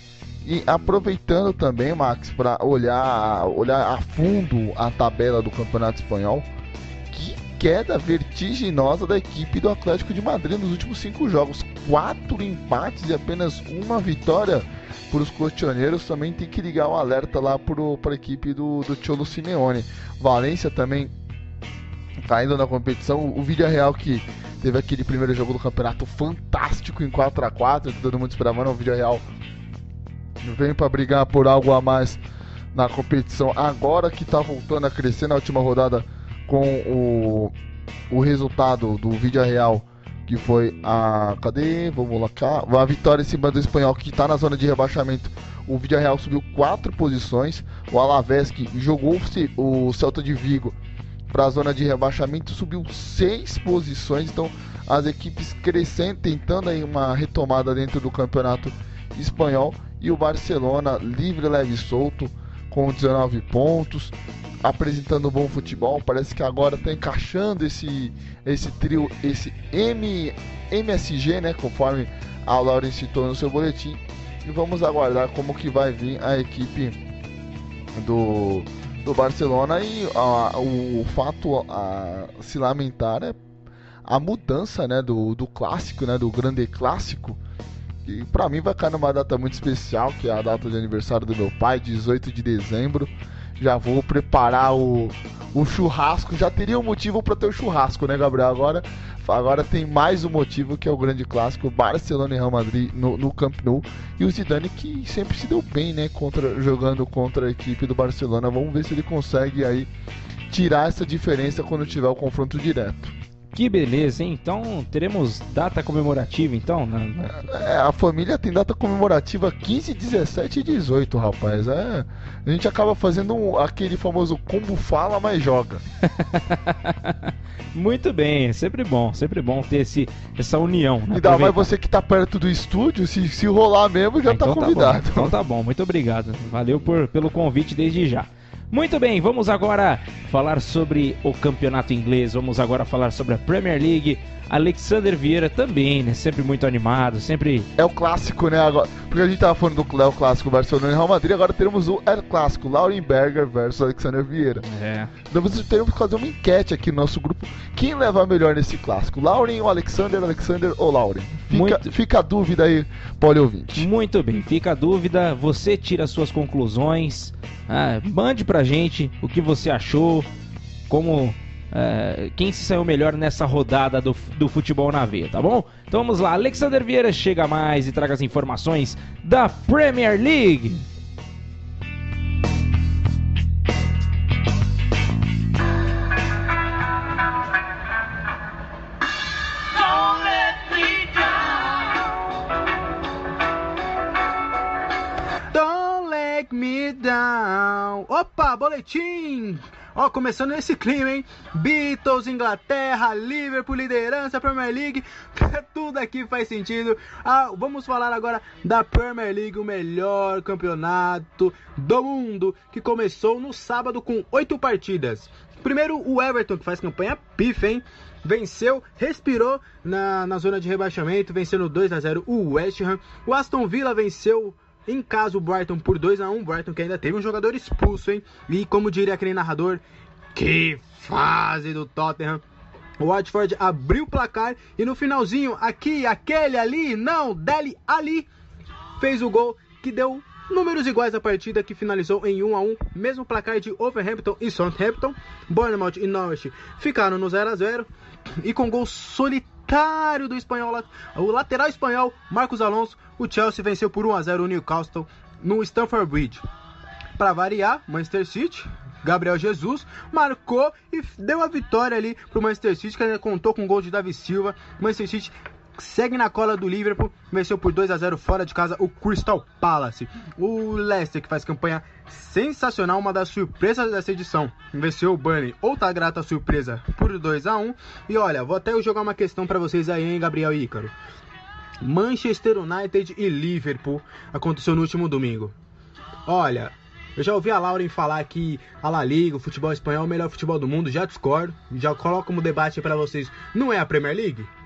E aproveitando também, Max, para olhar, olhar a fundo a tabela do Campeonato Espanhol, que queda vertiginosa da equipe do Atlético de Madrid nos últimos cinco jogos. Quatro empates e apenas uma vitória para os colchoneiros. Também tem que ligar o alerta lá para a equipe do, do Cholo Simeone. Valência também caindo na competição. O Villarreal, que teve aquele primeiro jogo do campeonato fantástico em quatro a quatro, que todo mundo esperava, não, o Villarreal vem para brigar por algo a mais na competição, agora que está voltando a crescer na última rodada com o, o resultado do Villarreal, que foi a... cadê? Vamos lá cá. A vitória em cima do Espanhol, que está na zona de rebaixamento. O Villarreal subiu quatro posições. O Alavés, que jogou o Celta de Vigo para a zona de rebaixamento, subiu seis posições. Então as equipes crescendo, tentando aí uma retomada dentro do campeonato espanhol. E o Barcelona, livre, leve e solto, com dezenove pontos, apresentando um bom futebol. Parece que agora está encaixando esse, esse trio, esse M, M S G, né, conforme a Lauren citou no seu boletim. E vamos aguardar como que vai vir a equipe do, do Barcelona. E a, o, o fato a se lamentar é a mudança, né, do, do clássico, né, do grande clássico. E pra mim vai cair numa data muito especial, que é a data de aniversário do meu pai, dezoito de dezembro. Já vou preparar o, o churrasco. Já teria um motivo para ter o churrasco, né, Gabriel? Agora, agora tem mais um motivo, que é o grande clássico, Barcelona e Real Madrid no, no Camp Nou. E o Zidane, que sempre se deu bem, né, contra, jogando contra a equipe do Barcelona. Vamos ver se ele consegue aí tirar essa diferença quando tiver o confronto direto. Que beleza, hein? Então teremos data comemorativa, então? Na, na... É, a família tem data comemorativa quinze, dezessete e dezoito, rapaz. É, a gente acaba fazendo um, aquele famoso combo fala, mas joga. Muito bem, sempre bom, sempre bom ter esse, essa união. Né? E dá mais você que tá perto do estúdio, se, se rolar mesmo, já ah, então tá convidado. Tá então tá bom, muito obrigado. Valeu por, pelo convite desde já. Muito bem, vamos agora falar sobre o campeonato inglês, vamos agora falar sobre a Premier League. Alexander Vieira também, né? Sempre muito animado, sempre... É o clássico, né? Agora, porque a gente tava falando do é o clássico Barcelona e Real Madrid, agora teremos o El Clássico, Lauren Berger versus Alexander Vieira. É. Então teremos que fazer uma enquete aqui no nosso grupo. Quem leva melhor nesse clássico? Lauren ou Alexander, Alexander ou Lauren? Fica, muito... fica a dúvida aí, pode ouvinte. Muito bem, fica a dúvida, você tira suas conclusões, ah, mande pra gente o que você achou, como... Uh, quem se saiu melhor nessa rodada do, do futebol na veia, tá bom? Então vamos lá, Alexander Vieira chega mais e traga as informações da Premier League. Don't let me down. Opa, boletim! Ó, começando nesse clima, hein? Beatles, Inglaterra, Liverpool, liderança, Premier League, tudo aqui faz sentido. Ah, vamos falar agora da Premier League, o melhor campeonato do mundo, que começou no sábado com oito partidas. Primeiro, o Everton, que faz campanha pifa, hein? Venceu, respirou na, na zona de rebaixamento, vencendo dois a zero o West Ham. O Aston Villa venceu em casa o Brighton por dois a um, Brighton que ainda teve um jogador expulso, hein? E como diria aquele narrador, que fase do Tottenham. O Watford abriu o placar e no finalzinho, aqui, aquele ali, não, Dele Ali, fez o gol que deu números iguais à partida, que finalizou em um a um, mesmo placar de Wolverhampton e Southampton. Bournemouth e Norwich ficaram no zero a zero e com gol solitário do espanhol, o lateral espanhol Marcos Alonso, o Chelsea venceu por um a zero o Newcastle no Stamford Bridge. Para variar, Manchester City, Gabriel Jesus marcou e deu a vitória ali pro Manchester City, que ainda contou com o gol de Davi Silva. Manchester City segue na cola do Liverpool, venceu por dois a zero fora de casa o Crystal Palace. O Leicester, que faz campanha sensacional, uma das surpresas dessa edição, venceu o Burnley, outra grata surpresa, por dois a um. E olha, vou até jogar uma questão pra vocês aí, hein, Gabriel e Ícaro. Manchester United e Liverpool aconteceu no último domingo. Olha, eu já ouvi a Lauren falar que a La Liga, o futebol espanhol, é o melhor futebol do mundo. Já discordo, já coloco como debate pra vocês. Não é a Premier League?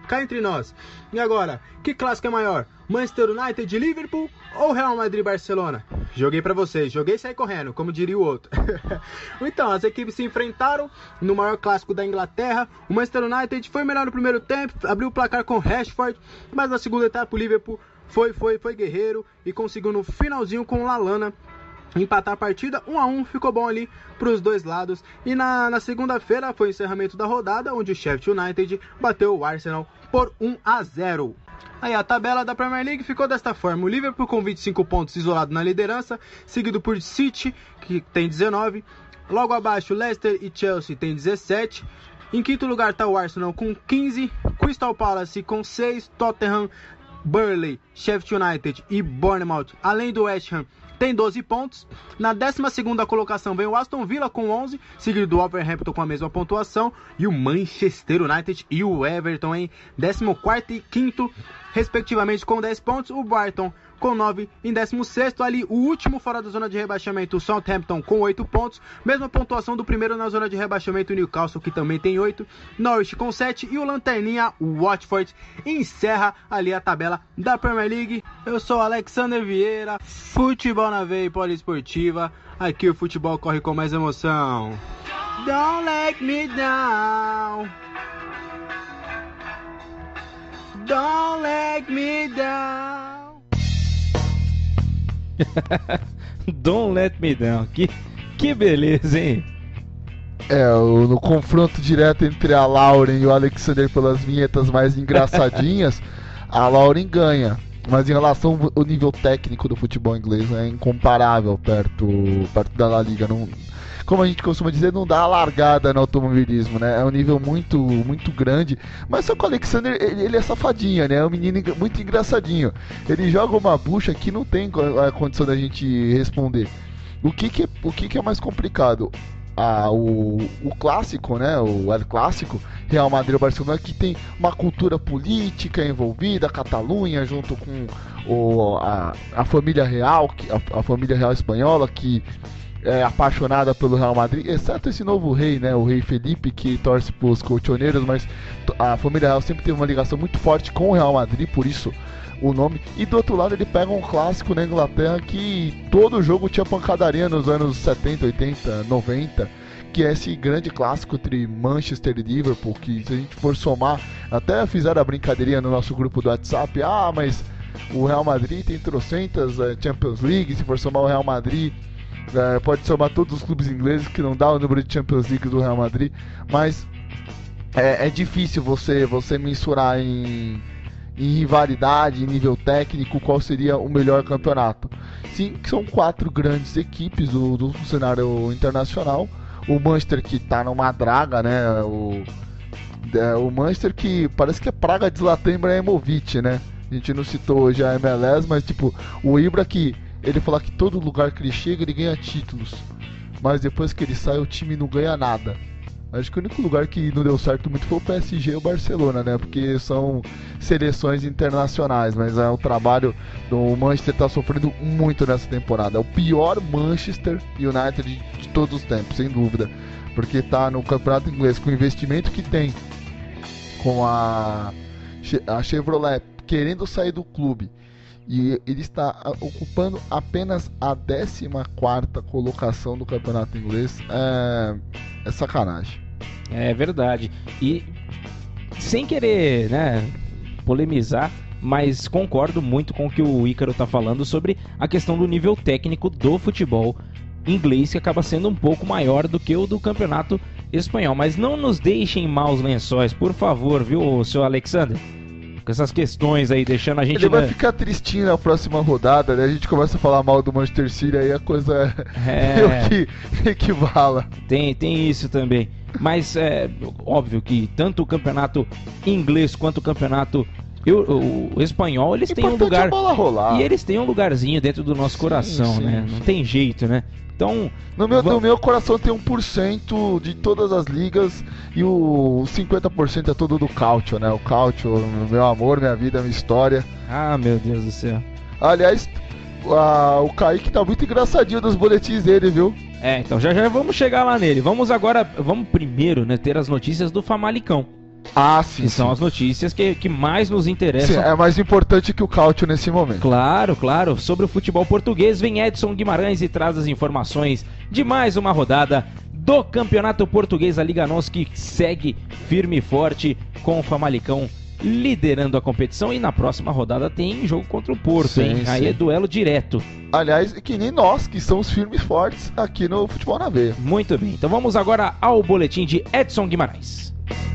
cá entre nós. E agora, que clássico é maior? Manchester United e Liverpool ou Real Madrid e Barcelona? Joguei pra vocês, joguei e saí correndo, como diria o outro. Então, as equipes se enfrentaram no maior clássico da Inglaterra. O Manchester United foi melhor no primeiro tempo, abriu o placar com Rashford, mas na segunda etapa o Liverpool foi, foi, foi guerreiro e conseguiu no finalzinho com o Lallana empatar a partida, um a um, ficou bom ali para os dois lados. E na, na segunda-feira foi o encerramento da rodada, onde o Sheffield United bateu o Arsenal por um a zero. Aí a tabela da Premier League ficou desta forma: o Liverpool com vinte e cinco pontos isolado na liderança, seguido por City, que tem dezenove. Logo abaixo, Leicester e Chelsea tem dezessete. Em quinto lugar está o Arsenal com quinze, Crystal Palace com seis, Tottenham, Burnley, Sheffield United e Bournemouth, além do West Ham, tem doze pontos. Na décima segunda colocação vem o Aston Villa com onze, seguido do Wolverhampton com a mesma pontuação, e o Manchester United e o Everton em décimo quarto e quinto, respectivamente, com dez pontos. O Brighton com nove em décimo sexto. Ali o último fora da zona de rebaixamento, o Southampton com oito pontos, mesma pontuação do primeiro na zona de rebaixamento, o Newcastle, que também tem oito, Norwich com sete, e o lanterninha, o Watford, encerra ali a tabela da Premier League. Eu sou Alexander Vieira, futebol na veia e poliesportiva, aqui o futebol corre com mais emoção. Don't let me down, don't let me down. Don't let me down. Que, que beleza, hein? É, o, no confronto direto entre a Lauren e o Alexander pelas vinhetas mais engraçadinhas, a Lauren ganha. Mas em relação ao nível técnico do futebol inglês, é incomparável perto, perto da La Liga. Não, como a gente costuma dizer, não dá a largada no automobilismo, né? É um nível muito, muito grande. Mas só que o Alexander, ele, ele é safadinho, né? É um menino muito engraçadinho. Ele joga uma bucha que não tem a condição da gente responder. O que que, o que, que é mais complicado? Ah, o, o clássico, né? O El Clássico, Real Madrid e Barcelona, que tem uma cultura política envolvida, a Catalunha, junto com o, a, a família real, a, a família real espanhola, que é apaixonada pelo Real Madrid, exceto esse novo rei, né? O rei Felipe, que torce pros colchoneiros, mas a família real sempre teve uma ligação muito forte com o Real Madrid, por isso o nome. E do outro lado ele pega um clássico na Inglaterra que todo jogo tinha pancadaria nos anos setenta, oitenta, noventa, que é esse grande clássico entre Manchester e Liverpool, que se a gente for somar, até fizeram a brincadeirinha no nosso grupo do WhatsApp, ah, mas o Real Madrid tem trocentas uh, Champions League, se for somar o Real Madrid, uh, pode somar todos os clubes ingleses, que não dá o número de Champions League do Real Madrid, mas é, é difícil você, você mensurar em em rivalidade, em nível técnico, qual seria o melhor campeonato. Sim, são quatro grandes equipes do, do cenário internacional. O Manchester, que tá numa draga, né? O, é, o Manchester, que parece que é praga de Zlatan Ibrahimovic, né? A gente não citou hoje a M L S, mas tipo, o Ibra, que ele fala que todo lugar que ele chega ele ganha títulos, mas depois que ele sai o time não ganha nada. Acho que o único lugar que não deu certo muito foi o P S G e o Barcelona, né? Porque são seleções internacionais, mas é, o trabalho do Manchester tá sofrendo muito nessa temporada. É o pior Manchester United de, de todos os tempos, sem dúvida. Porque tá no campeonato inglês com o investimento que tem, com a, a Chevrolet querendo sair do clube, e ele está ocupando apenas a décima quarta colocação do campeonato inglês. É, é sacanagem. É verdade. E sem querer, né, polemizar, mas concordo muito com o que o Ícaro está falando sobre a questão do nível técnico do futebol inglês, que acaba sendo um pouco maior do que o do campeonato espanhol. Mas não nos deixem maus lençóis, por favor, viu, seu Alexander? Com essas questões aí, deixando a gente... Ele vai ficar tristinho na próxima rodada, né? A gente começa a falar mal do Manchester City, aí a coisa é que equivala. Tem, tem isso também. Mas é óbvio que tanto o campeonato inglês quanto o campeonato eu, o, o espanhol, eles têm um lugar... A bola rolar. E eles têm um lugarzinho dentro do nosso sim, coração, sim, né? Sim. Não tem jeito, né? Então, no meu, vamos... no meu coração tem um por cento de todas as ligas e o cinquenta por cento é todo do Calcio, né? O Calcio, meu amor, minha vida, minha história. Ah, meu Deus do céu. Aliás, a, o Kaique tá muito engraçadinho nos boletins dele, viu? É, então já já vamos chegar lá nele. Vamos agora, vamos primeiro, né, ter as notícias do Famalicão. Ah, sim. Que sim. São as notícias que, que mais nos interessam. Sim, é mais importante que o Cáutio nesse momento. Claro, claro. Sobre o futebol português, vem Edson Guimarães e traz as informações de mais uma rodada do Campeonato Português, a Liga N O S, que segue firme e forte com o Famalicão liderando a competição. E na próxima rodada tem jogo contra o Porto, sim, hein? Sim. Aí é duelo direto. Aliás, que nem nós, que somos firmes e fortes aqui no Futebol na Veia. Muito bem, então vamos agora ao boletim de Edson Guimarães.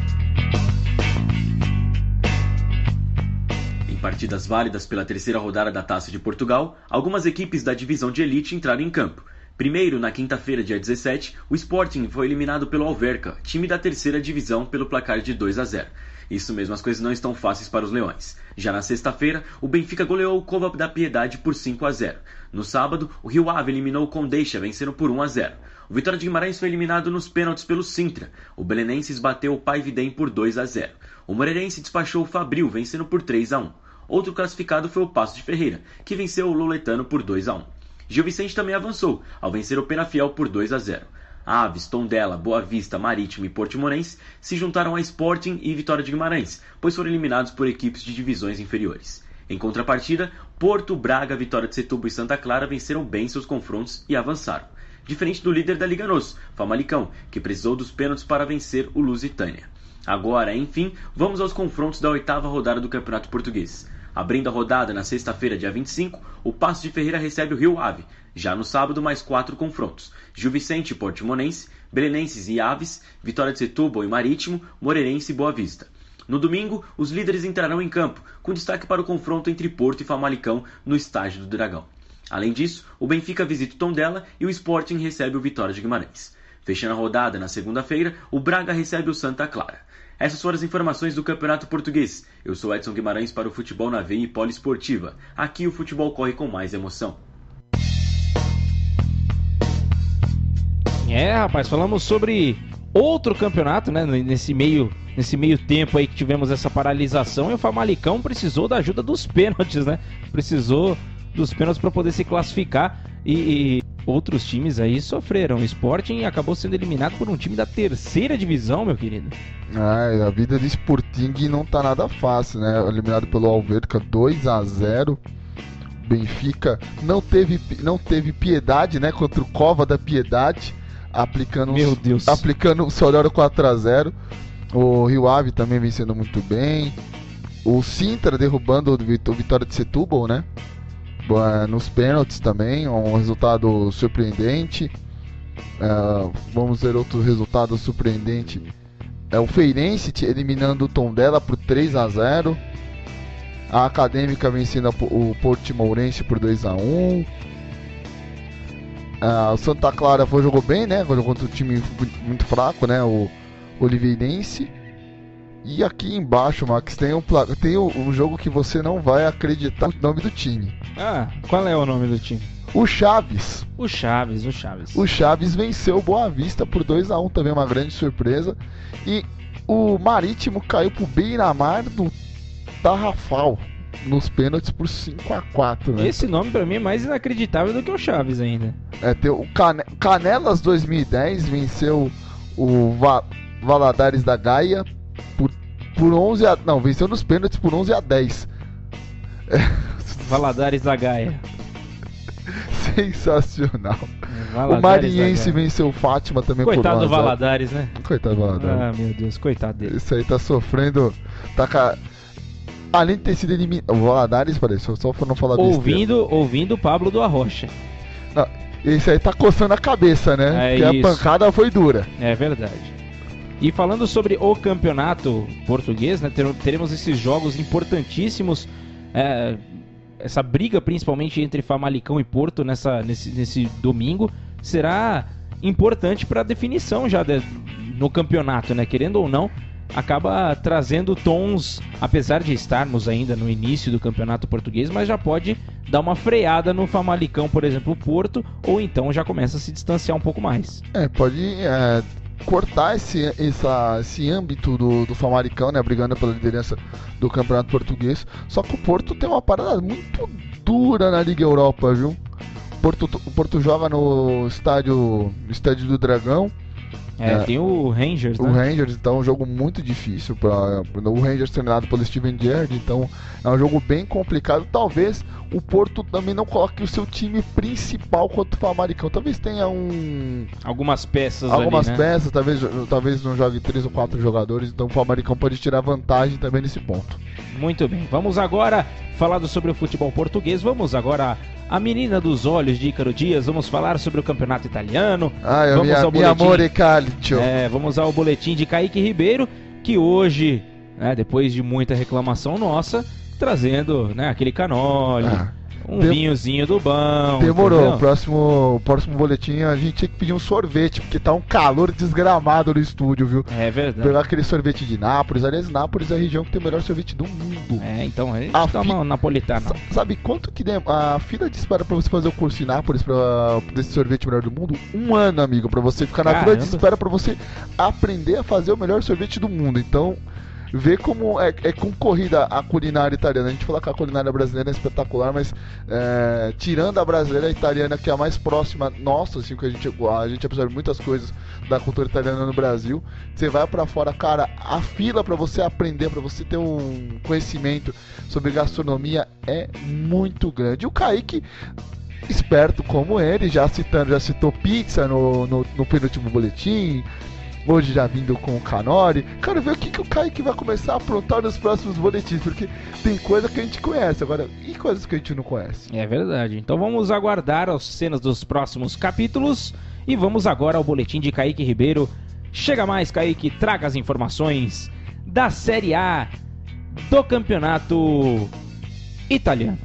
Em partidas válidas pela terceira rodada da Taça de Portugal, algumas equipes da divisão de elite entraram em campo. Primeiro, na quinta-feira, dia dezessete, o Sporting foi eliminado pelo Alverca, time da terceira divisão, pelo placar de dois a zero. Isso mesmo, as coisas não estão fáceis para os Leões. Já na sexta-feira, o Benfica goleou o Cova da Piedade por cinco a zero. No sábado, o Rio Ave eliminou o Condeixa, vencendo por um a zero. O Vitória de Guimarães foi eliminado nos pênaltis pelo Sintra. O Belenenses bateu o Paividem por dois a zero. O Moreirense despachou o Fabril, vencendo por três a um. Outro classificado foi o Paços de Ferreira, que venceu o Loletano por dois a um. Gil Vicente também avançou, ao vencer o Penafiel por dois a zero. Aves, Tondela, Boa Vista, Marítimo e Portimonense se juntaram a Sporting e Vitória de Guimarães, pois foram eliminados por equipes de divisões inferiores. Em contrapartida, Porto, Braga, Vitória de Setúbal e Santa Clara venceram bem seus confrontos e avançaram. Diferente do líder da Liga N O S, Famalicão, que precisou dos pênaltis para vencer o Lusitânia. Agora, enfim, vamos aos confrontos da oitava rodada do Campeonato Português. Abrindo a rodada na sexta-feira, dia vinte e cinco, o Paços de Ferreira recebe o Rio Ave. Já no sábado, mais quatro confrontos. Gil Vicente e Portimonense, Belenenses e Aves, Vitória de Setúbal e Marítimo, Moreirense e Boa Vista. No domingo, os líderes entrarão em campo, com destaque para o confronto entre Porto e Famalicão no Estádio do Dragão. Além disso, o Benfica visita o Tondela e o Sporting recebe o Vitória de Guimarães. Fechando a rodada na segunda-feira, o Braga recebe o Santa Clara. Essas foram as informações do Campeonato Português. Eu sou Edson Guimarães para o Futebol na Veia e Poliesportiva. Aqui o futebol corre com mais emoção. É, rapaz, falamos sobre outro campeonato, né? Nesse meio, nesse meio tempo aí que tivemos essa paralisação, e o Famalicão precisou da ajuda dos pênaltis, né? Precisou dos pênaltis para poder se classificar, e, e outros times aí sofreram. O Sporting acabou sendo eliminado por um time da terceira divisão, meu querido. Ah, a vida de Sporting não tá nada fácil, né? Eliminado pelo Alverca dois a zero. Benfica não teve, não teve piedade, né? Contra o Cova da Piedade, aplicando Meu Deus. aplicando o Soldado quatro a zero. O Rio Ave também vencendo muito bem. O Sintra derrubando o Vitória de Setúbal, né? Nos pênaltis também, um resultado surpreendente. Uh, vamos ver outro resultado surpreendente. É o Feirense eliminando o Tondela por três a zero. A Acadêmica vencendo o Portimonense por dois a um. Uh, o Santa Clara foi, jogou bem, né? Jogou contra um time muito fraco, né? O Oliveirense. E aqui embaixo, Max, tem um, tem um jogo que você não vai acreditar o nome do time. Ah, qual é o nome do time? O Chaves. O Chaves, o Chaves. O Chaves venceu o Boa Vista por dois a um, também uma grande surpresa. E o Marítimo caiu pro Beira-Mar do Tarrafal nos pênaltis por cinco a quatro, né? Esse nome pra mim é mais inacreditável do que o Chaves ainda. É, tem o Cane... Canelas dois mil e dez venceu o Va... Valadares da Gaia por, por onze a... Não, venceu nos pênaltis por onze a dez. É... Valadares da Gaia. Sensacional. Valadares o Marinhense venceu o Fátima também. Coitado por do Valadares, né? Coitado do Valadares. Ah, meu Deus, coitado dele. Isso aí tá sofrendo. Tá ca... Além de ter sido eliminado. O Valadares, parece, só pra não falar ouvindo, besteira. Ouvindo o Pablo do Arrocha. Não, esse aí tá coçando a cabeça, né? É Porque isso. A pancada foi dura. É verdade. E falando sobre o campeonato português, né? Teremos esses jogos importantíssimos. É, essa briga principalmente entre Famalicão e Porto nessa, nesse, nesse domingo será importante para a definição já de, no campeonato, né? Querendo ou não, acaba trazendo tons, apesar de estarmos ainda no início do campeonato português, mas já pode dar uma freada no Famalicão, por exemplo, o Porto, ou então já começa a se distanciar um pouco mais. É, pode é, cortar esse, essa, esse âmbito do, do Famalicão, né, brigando pela liderança do campeonato português. Só que o Porto tem uma parada muito dura na Liga Europa, viu? O Porto, o Porto joga no estádio, no estádio do Dragão. É, é, tem o Rangers, o né? O Rangers, então é um jogo muito difícil. Pra, o Rangers treinado pelo Steven Gerrard, então é um jogo bem complicado. Talvez o Porto também não coloque o seu time principal contra o Famalicão. Talvez tenha um... Algumas peças Algumas ali, né? peças, talvez, talvez não jogue três ou quatro jogadores, então o Famalicão pode tirar vantagem também nesse ponto. Muito bem, vamos agora falar sobre o futebol português. Vamos agora a menina dos olhos de Ícaro Dias. Vamos falar sobre o campeonato italiano. Ah, eu vamos minha, ao minha boletim, amore calcio. É, vamos ao boletim de Kaique Ribeiro, que hoje, né, depois de muita reclamação nossa, trazendo, né, aquele canole, ah, um dem... vinhozinho do bom. Demorou. O próximo, próximo boletim a gente tinha que pedir um sorvete, porque tá um calor desgramado no estúdio, viu? É verdade. Pegar aquele sorvete de Nápoles. Aliás, Nápoles é a região que tem o melhor sorvete do mundo. É, então a gente a toma fi... napolitano. Sabe quanto que dem... a fila de espera pra você fazer o curso em Nápoles pra... desse sorvete melhor do mundo? Um ano, amigo, pra você ficar na Caramba. fila de espera pra você aprender a fazer o melhor sorvete do mundo. Então... Vê como é, é concorrida a culinária italiana. A gente fala que a culinária brasileira é espetacular, mas é, tirando a brasileira, a italiana, que é a mais próxima nossa, assim, que a gente, a gente absorve muitas coisas da cultura italiana no Brasil. Você vai pra fora, cara, a fila pra você aprender, pra você ter um conhecimento sobre gastronomia é muito grande. E o Kaique, esperto como ele, já citando, já citou pizza no, no, no penúltimo boletim. Hoje já vindo com o Canori. Quero ver o que, que o Kaique vai começar a aprontar nos próximos boletins, porque tem coisa que a gente conhece, agora, e coisas que a gente não conhece? É verdade. Então vamos aguardar as cenas dos próximos capítulos e vamos agora ao boletim de Kaique Ribeiro. Chega mais, Kaique, traga as informações da Série A do campeonato italiano.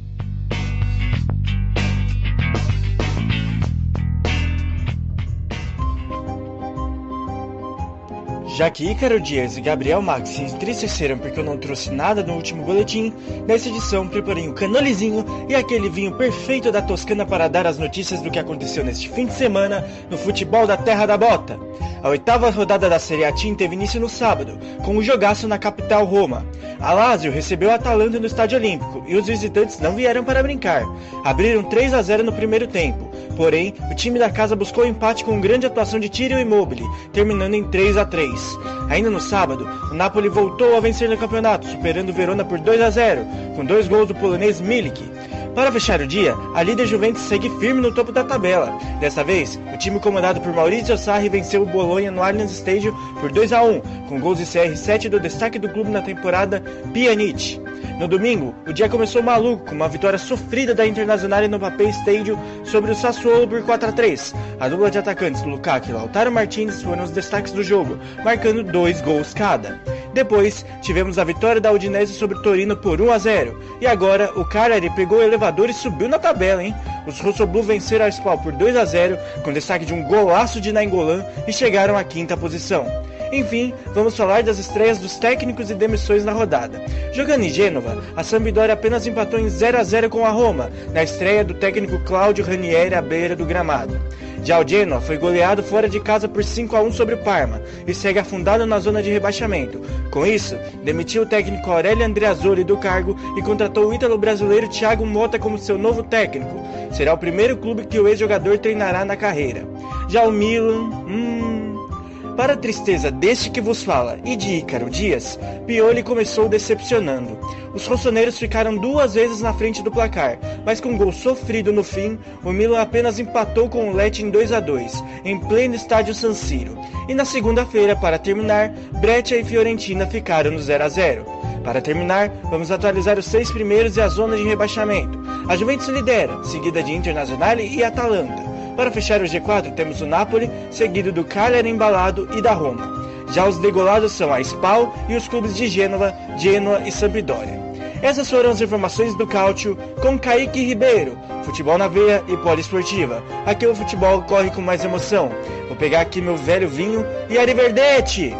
Já que Ícaro Dias e Gabriel Max se entristeceram porque eu não trouxe nada no último boletim, nessa edição preparei um canolezinho e aquele vinho perfeito da Toscana para dar as notícias do que aconteceu neste fim de semana no futebol da Terra da Bota. A oitava rodada da Serie A Team teve início no sábado, com um jogaço na capital Roma. A Lazio recebeu a Atalanta no Estádio Olímpico e os visitantes não vieram para brincar. Abriram três a zero no primeiro tempo, porém o time da casa buscou o empate com grande atuação de Ciro Immobile, terminando em três a três. Ainda no sábado, o Napoli voltou a vencer no campeonato, superando o Verona por dois a zero, com dois gols do polonês Milik. Para fechar o dia, a líder Juventus segue firme no topo da tabela. Dessa vez, o time comandado por Maurizio Sarri venceu o Bologna no Allianz Stadium por dois a um, com gols de C R sete do destaque do clube na temporada, Pjanic. No domingo, o dia começou maluco, com uma vitória sofrida da Internazionale no Papel Stadium sobre o Sassuolo por quatro a três. A dupla de atacantes Lukaku e Lautaro Martinez foram os destaques do jogo, marcando dois gols cada. Depois, tivemos a vitória da Udinese sobre o Torino por um a zero. E agora, o Cagliari pegou o elevador e subiu na tabela, hein? Os Rossoblu venceram a Spal por dois a zero, com destaque de um golaço de Nainggolan, e chegaram à quinta posição. Enfim, vamos falar das estreias dos técnicos e demissões na rodada. Jogando em Gênova, a Sampdoria apenas empatou em zero a zero com a Roma, na estreia do técnico Claudio Ranieri à beira do gramado. Já o Genoa foi goleado fora de casa por cinco a um sobre o Parma e segue afundado na zona de rebaixamento. Com isso, demitiu o técnico Aurelio Andreazzoli do cargo e contratou o ítalo-brasileiro Thiago Motta como seu novo técnico. Será o primeiro clube que o ex-jogador treinará na carreira. Já o Milan... Hum... Para a tristeza deste que vos fala e de Ícaro Dias, Pioli começou decepcionando. Os rossoneiros ficaram duas vezes na frente do placar, mas com um gol sofrido no fim, o Milan apenas empatou com o Lecce em dois a dois, em pleno estádio San Siro. E na segunda-feira, para terminar, Breccia e Fiorentina ficaram no zero a zero. Para terminar, vamos atualizar os seis primeiros e a zona de rebaixamento. A Juventus lidera, seguida de Internazionale e Atalanta. Para fechar o G quatro, temos o Napoli, seguido do Cagliari embalado e da Roma. Já os degolados são a Spal e os clubes de Gênova, Genoa e Sampdoria. Essas foram as informações do Calcio com Kaique Ribeiro, futebol na veia e poliesportiva. Aqui o futebol corre com mais emoção. Vou pegar aqui meu velho vinho e arrivederci!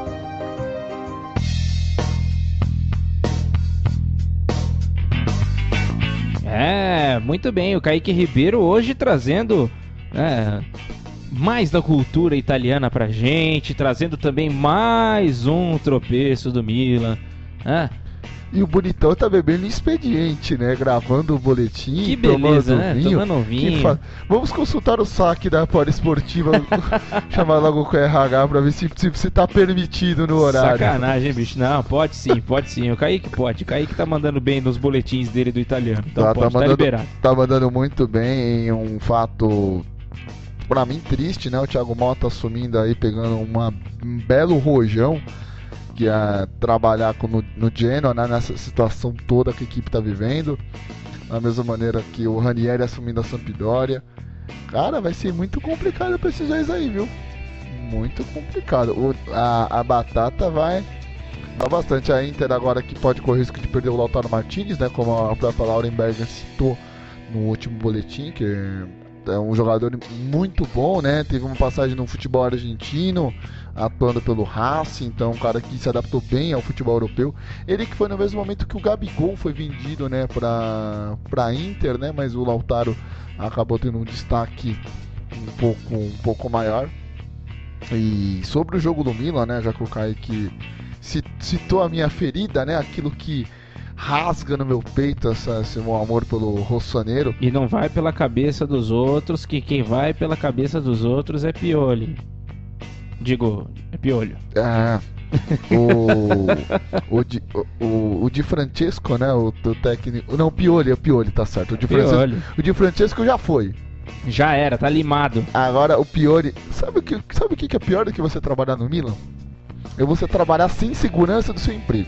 É, muito bem, o Kaique Ribeiro hoje trazendo... É, mais da cultura italiana pra gente, trazendo também mais um tropeço do Milan, né? E o bonitão tá bebendo expediente, né? Gravando o boletim. Que beleza, tomando né? vinho. Tomando vinho. Fa... Vamos consultar o saque da Poliesportiva. Chamar logo com o R H pra ver se, se, se tá permitido no horário. Sacanagem, bicho. Não, pode sim, pode sim. O Kaique pode. O Kaique tá mandando bem nos boletins dele do italiano. Então tá, pode, tá, mandando, tá liberado. Tá mandando muito bem em um fato... Pra mim triste, né? O Thiago Motta assumindo aí, pegando uma, um belo rojão, que é trabalhar com, no, no Genoa, né? Nessa situação toda que a equipe tá vivendo. Da mesma maneira que o Ranieri assumindo a Sampdoria. Cara, vai ser muito complicado pra esses dois aí, viu? Muito complicado. O, a, a batata vai dar bastante. A Inter agora que pode correr o risco de perder o Lautaro Martinez, né? Como a própria Laurenberger citou no último boletim, que é um jogador muito bom, né? Teve uma passagem no futebol argentino, atuando pelo Racing, então um cara que se adaptou bem ao futebol europeu. Ele que foi no mesmo momento que o Gabigol foi vendido, né, para para Inter, né? Mas o Lautaro acabou tendo um destaque um pouco um pouco maior. E sobre o jogo do Milan, né? Já que o Kaique citou a minha ferida, né? Aquilo que rasga no meu peito essa, esse meu amor pelo rossoneiro. E não vai pela cabeça dos outros, que quem vai pela cabeça dos outros é Pioli. Digo, é Piolho. É. O, o, di, o, o Di Francesco, né? O, o técnico. Não, o Pioli, o Pioli, tá certo. O Di, Francesco, o Di Francesco já foi. Já era, tá limado. Agora o Pioli. Sabe o que, sabe o que é pior do que você trabalhar no Milan? É você trabalhar sem segurança do seu emprego.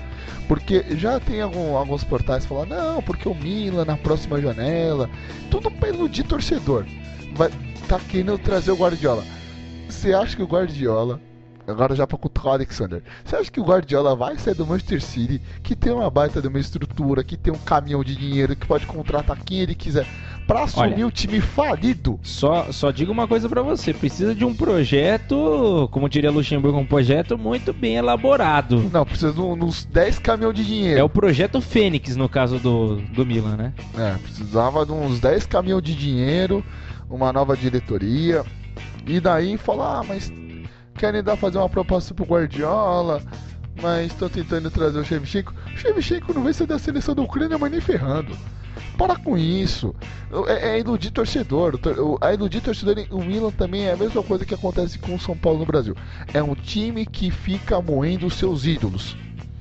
Porque já tem algum, alguns portais falando, não, porque o Milan na próxima janela, tudo pra iludir torcedor. Vai, tá querendo trazer o Guardiola. Você acha que o Guardiola, agora já pra contar o Alexander, você acha que o Guardiola vai sair do Manchester City, que tem uma baita de uma estrutura, que tem um caminhão de dinheiro, que pode contratar quem ele quiser, pra assumir Olha, o time falido? Só, só digo uma coisa pra você, precisa de um projeto, como diria Luxemburgo, um projeto muito bem elaborado. Não, precisa de uns dez caminhões de dinheiro. É o projeto Fênix, no caso do, do Milan, né? É, precisava de uns dez caminhões de dinheiro, uma nova diretoria, e daí falar, ah, mas querem dar fazer uma proposta pro Guardiola, mas estão tentando trazer o Shevchenko. O Shevchenko não vai ser da seleção da Ucrânia, mas nem ferrando. Para com isso. É, é iludir torcedor. A iludir torcedor, o Milan também é a mesma coisa que acontece com o São Paulo no Brasil. É um time que fica moendo os seus ídolos.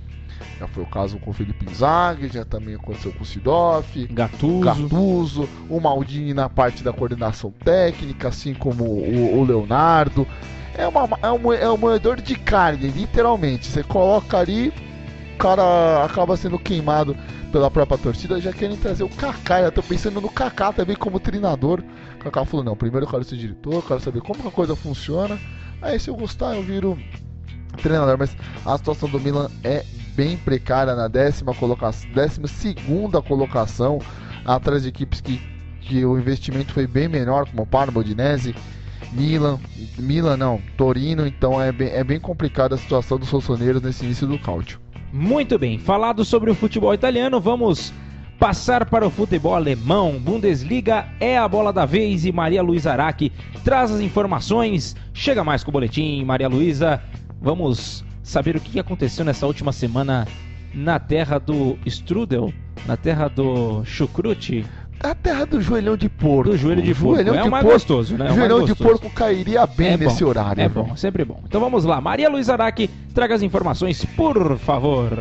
Já foi o caso com o Felipe Inzaghi, já também aconteceu com o Sidoff, Gattuso. Gattuso, o Maldini na parte da coordenação técnica, assim como o, o Leonardo. É, uma, é, um, é um moedor de carne, literalmente. Você coloca ali, o cara acaba sendo queimado pela própria torcida. Já querem trazer o Kaká, já tô pensando no Kaká também como treinador. O Kaká falou, não, primeiro eu quero ser diretor, eu quero saber como que a coisa funciona. Aí se eu gostar eu viro treinador. Mas a situação do Milan é bem precária na décima colocação, décima segunda colocação, atrás de equipes que, que o investimento foi bem menor, como Parma, Udinese, Milan, Milan não, Torino. Então é bem, é bem complicada a situação dos rossoneiros nesse início do Calcio. Muito bem, falado sobre o futebol italiano, vamos passar para o futebol alemão. Bundesliga é a bola da vez e Maria Luísa Araki traz as informações. Chega mais com o boletim, Maria Luísa. Vamos saber o que aconteceu nessa última semana na terra do Strudel, na terra do chucrute. A terra do joelhão de porco. Do joelho de porco. Joelhão é de o mais porco, gostoso, né? É joelhão mais de gostoso. porco cairia bem é nesse bom, horário. É viu? bom, sempre bom. Então vamos lá. Maria Luísa Araki, traga as informações, por favor.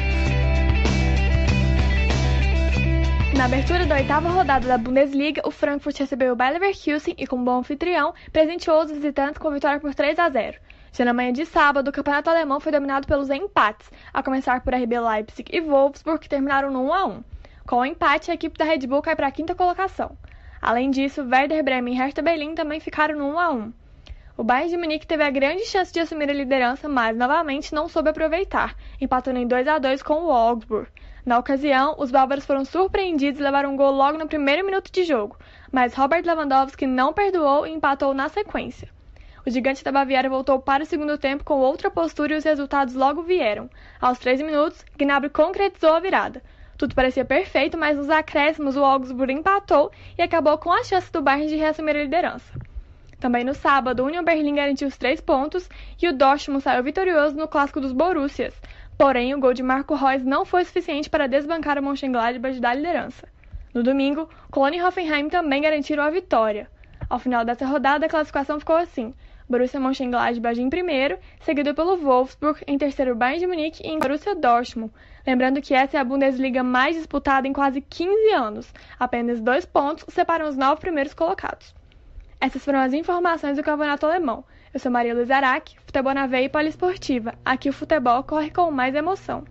Na abertura da oitava rodada da Bundesliga, o Frankfurt recebeu o Bayer Leverkusen e, como bom anfitrião, presenteou os visitantes com vitória por três a zero. Já na manhã de sábado, o campeonato alemão foi dominado pelos empates, a começar por R B Leipzig e Wolfsburg, que terminaram no um a um. Com o empate, a equipe da Red Bull cai para a quinta colocação. Além disso, Werder Bremen e Hertha Berlim também ficaram no um a um. O Bayern de Munique teve a grande chance de assumir a liderança, mas novamente não soube aproveitar, empatando em dois a dois com o Augsburg. Na ocasião, os bávaros foram surpreendidos e levaram um gol logo no primeiro minuto de jogo, mas Robert Lewandowski não perdoou e empatou na sequência. O gigante da Baviera voltou para o segundo tempo com outra postura e os resultados logo vieram. Aos três minutos, Gnabry concretizou a virada. Tudo parecia perfeito, mas nos acréscimos o Augsburg empatou e acabou com a chance do Bayern de reassumir a liderança. Também no sábado, o Union Berlin garantiu os três pontos e o Dortmund saiu vitorioso no clássico dos Borussias. Porém, o gol de Marco Reus não foi suficiente para desbancar o Mönchengladbach da liderança. No domingo, Cologne e Hoffenheim também garantiram a vitória. Ao final dessa rodada, a classificação ficou assim: Borussia Mönchengladbach em primeiro, seguido pelo Wolfsburg, em terceiro Bayern de Munique e em Borussia Dortmund. Lembrando que essa é a Bundesliga mais disputada em quase quinze anos. Apenas dois pontos separam os nove primeiros colocados. Essas foram as informações do campeonato alemão. Eu sou Maria Luiz Araque, Futebol na Veia e Poliesportiva. Aqui o futebol corre com mais emoção.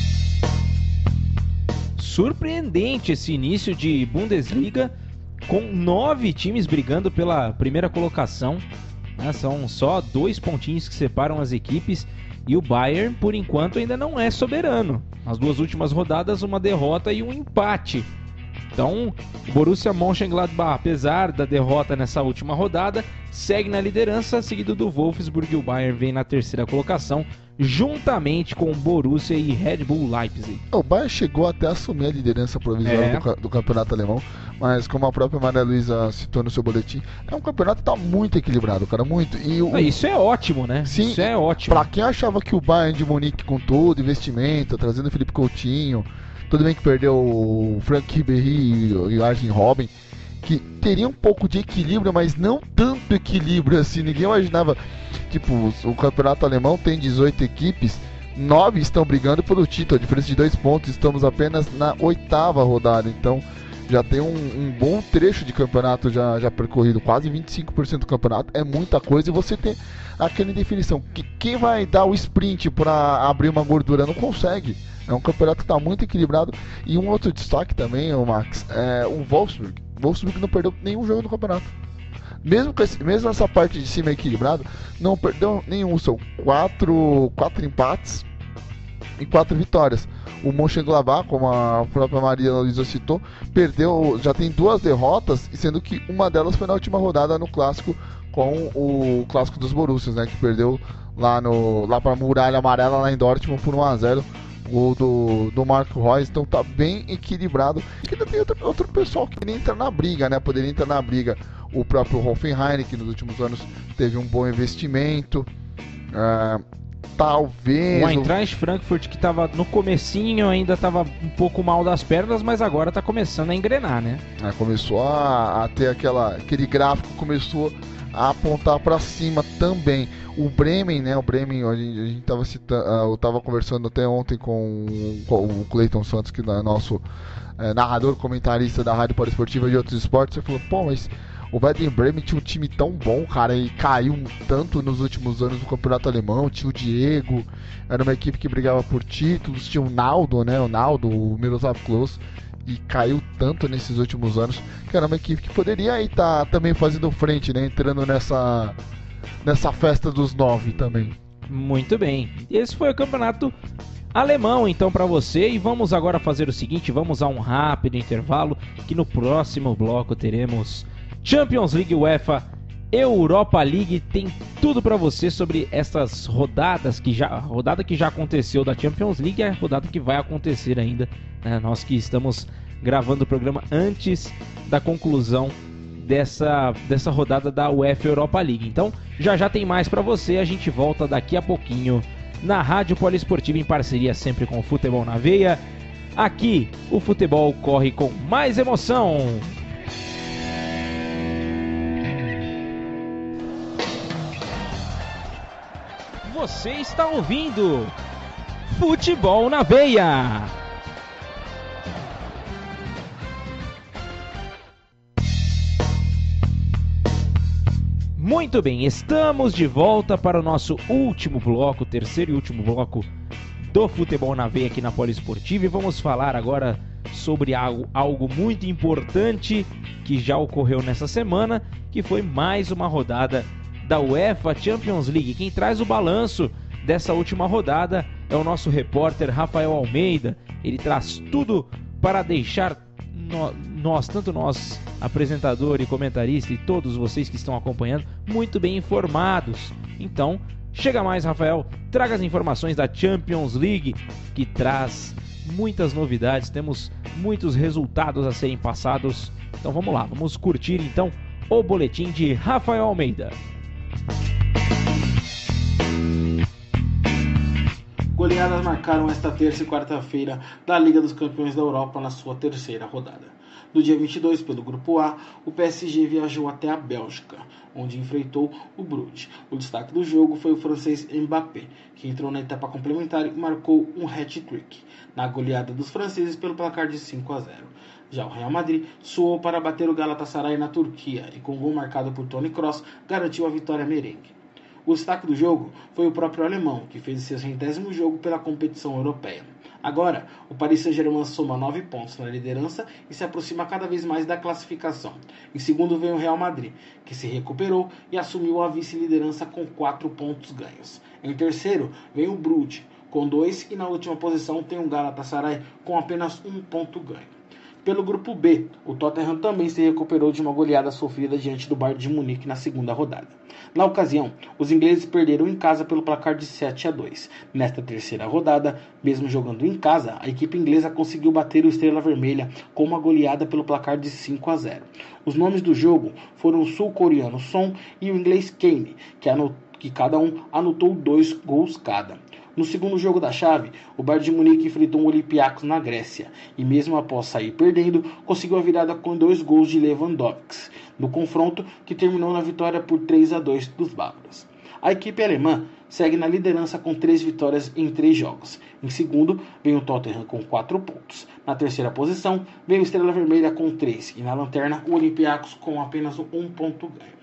Surpreendente esse início de Bundesliga, com nove times brigando pela primeira colocação. Né? São só dois pontinhos que separam as equipes. E o Bayern, por enquanto, ainda não é soberano. Nas duas últimas rodadas, uma derrota e um empate. Então, o Borussia Mönchengladbach, apesar da derrota nessa última rodada, segue na liderança, seguido do Wolfsburg, e o Bayern vem na terceira colocação, juntamente com o Borussia e Red Bull Leipzig. O Bayern chegou até a assumir a liderança provisória é. do, do campeonato alemão, mas como a própria Maria Luísa citou no seu boletim, é um campeonato que tá muito equilibrado, cara, muito. E o... Isso é ótimo, né? Sim, isso é ótimo. Pra quem achava que o Bayern de Munique, com todo investimento, trazendo o Felipe Coutinho, tudo bem que perdeu o Frank Ribéry e o Arjen Robben, que teria um pouco de equilíbrio, mas não tanto equilíbrio assim. Ninguém imaginava. Tipo, o campeonato alemão tem dezoito equipes, nove estão brigando pelo título, a diferença de dois pontos. Estamos apenas na oitava rodada, então já tem um, um bom trecho de campeonato já, já percorrido, quase vinte e cinco por cento do campeonato, é muita coisa. E você tem aquela indefinição, que quem vai dar o sprint para abrir uma gordura não consegue. É um campeonato que está muito equilibrado. E um outro destaque também, o Max, é o Wolfsburg. O Wolfsburg não perdeu nenhum jogo no campeonato. Mesmo, com esse, mesmo essa parte de cima equilibrado, não perdeu nenhum. São quatro, quatro empates e quatro vitórias. O Mönchengladbach, como a própria Maria Luísa citou, perdeu, já tem duas derrotas, sendo que uma delas foi na última rodada no clássico com o clássico dos Borussias, né, que perdeu lá, no, lá para a Muralha Amarela, lá em Dortmund, por um a zero. O do, do Marco Reus, então tá bem equilibrado. E ainda tem outro, outro pessoal que nem entra na briga, né? Poderia entrar na briga. O próprio Hoffenheim, que nos últimos anos teve um bom investimento. Uh, talvez. O Eintracht Frankfurt, que tava no comecinho, ainda tava um pouco mal das pernas, mas agora tá começando a engrenar, né? É, começou a, a ter aquela, aquele gráfico, começou a apontar para cima também. O Bremen, né? O Bremen, a gente, a gente tava citando, eu tava conversando até ontem com, com o Cleiton Santos, que é nosso é, narrador, comentarista da Rádio Poliesportiva de outros esportes. Ele falou, pô, mas o Werder Bremen tinha um time tão bom, cara, e caiu tanto nos últimos anos no campeonato alemão. Tinha o Diego, era uma equipe que brigava por títulos, tinha o Naldo, né? O Naldo, o Miroslav Klose, e caiu tanto nesses últimos anos, que era uma equipe que poderia estar tá também fazendo frente, né? Entrando nessa, nessa festa dos nove também. Muito bem. Esse foi o campeonato alemão, então, para você. E vamos agora fazer o seguinte, vamos a um rápido intervalo, que no próximo bloco teremos Champions League, UEFA, Europa League. Tem tudo para você sobre essas rodadas que já, a rodada que já aconteceu da Champions League e a rodada que vai acontecer ainda, né? Nós que estamos gravando o programa antes da conclusão dessa, dessa rodada da UEFA Europa League. Então, já já tem mais para você. A gente volta daqui a pouquinho na Rádio Poliesportiva, em parceria sempre com o Futebol na Veia. Aqui, o futebol corre com mais emoção. Você está ouvindo Futebol na Veia. Muito bem, estamos de volta para o nosso último bloco, terceiro e último bloco do Futebol na Veia aqui na Poliesportiva, e vamos falar agora sobre algo, algo muito importante que já ocorreu nessa semana, que foi mais uma rodada da UEFA Champions League. Quem traz o balanço dessa última rodada é o nosso repórter Rafael Almeida. Ele traz tudo para deixar no, nós, tanto nós, apresentador e comentarista, e todos vocês que estão acompanhando, muito bem informados. Então, chega mais, Rafael, traga as informações da Champions League, que traz muitas novidades, temos muitos resultados a serem passados. Então vamos lá, vamos curtir então o boletim de Rafael Almeida. goleadas marcaram esta terça e quarta-feira da Liga dos Campeões da Europa na sua terceira rodada. No dia vinte e dois, pelo Grupo A, o P S G viajou até a Bélgica, onde enfrentou o Bruges. O destaque do jogo foi o francês Mbappé, que entrou na etapa complementar e marcou um hat-trick na goleada dos franceses pelo placar de cinco a zero. Já o Real Madrid suou para bater o Galatasaray na Turquia e, com gol marcado por Toni Kroos, garantiu a vitória merengue. O destaque do jogo foi o próprio alemão, que fez seu centésimo jogo pela competição europeia. Agora, o Paris Saint-Germain soma nove pontos na liderança e se aproxima cada vez mais da classificação. Em segundo vem o Real Madrid, que se recuperou e assumiu a vice-liderança com quatro pontos ganhos. Em terceiro vem o Bruges, com dois, e na última posição tem o Galatasaray com apenas um ponto ganho. Pelo Grupo B, o Tottenham também se recuperou de uma goleada sofrida diante do Bayern de Munique na segunda rodada. Na ocasião, os ingleses perderam em casa pelo placar de sete a dois. Nesta terceira rodada, mesmo jogando em casa, a equipe inglesa conseguiu bater o Estrela Vermelha com uma goleada pelo placar de cinco a zero. Os nomes do jogo foram o sul-coreano Son e o inglês Kane, que, anot- que cada um anotou dois gols cada. No segundo jogo da chave, o Bayern de Munique enfrentou o Olympiacos na Grécia e, mesmo após sair perdendo, conseguiu a virada com dois gols de Lewandowski, no confronto que terminou na vitória por três a dois dos bávaros. A equipe alemã segue na liderança com três vitórias em três jogos. Em segundo, vem o Tottenham com quatro pontos. Na terceira posição, vem o Estrela Vermelha com três e na lanterna o Olympiacos com apenas um ponto ganho.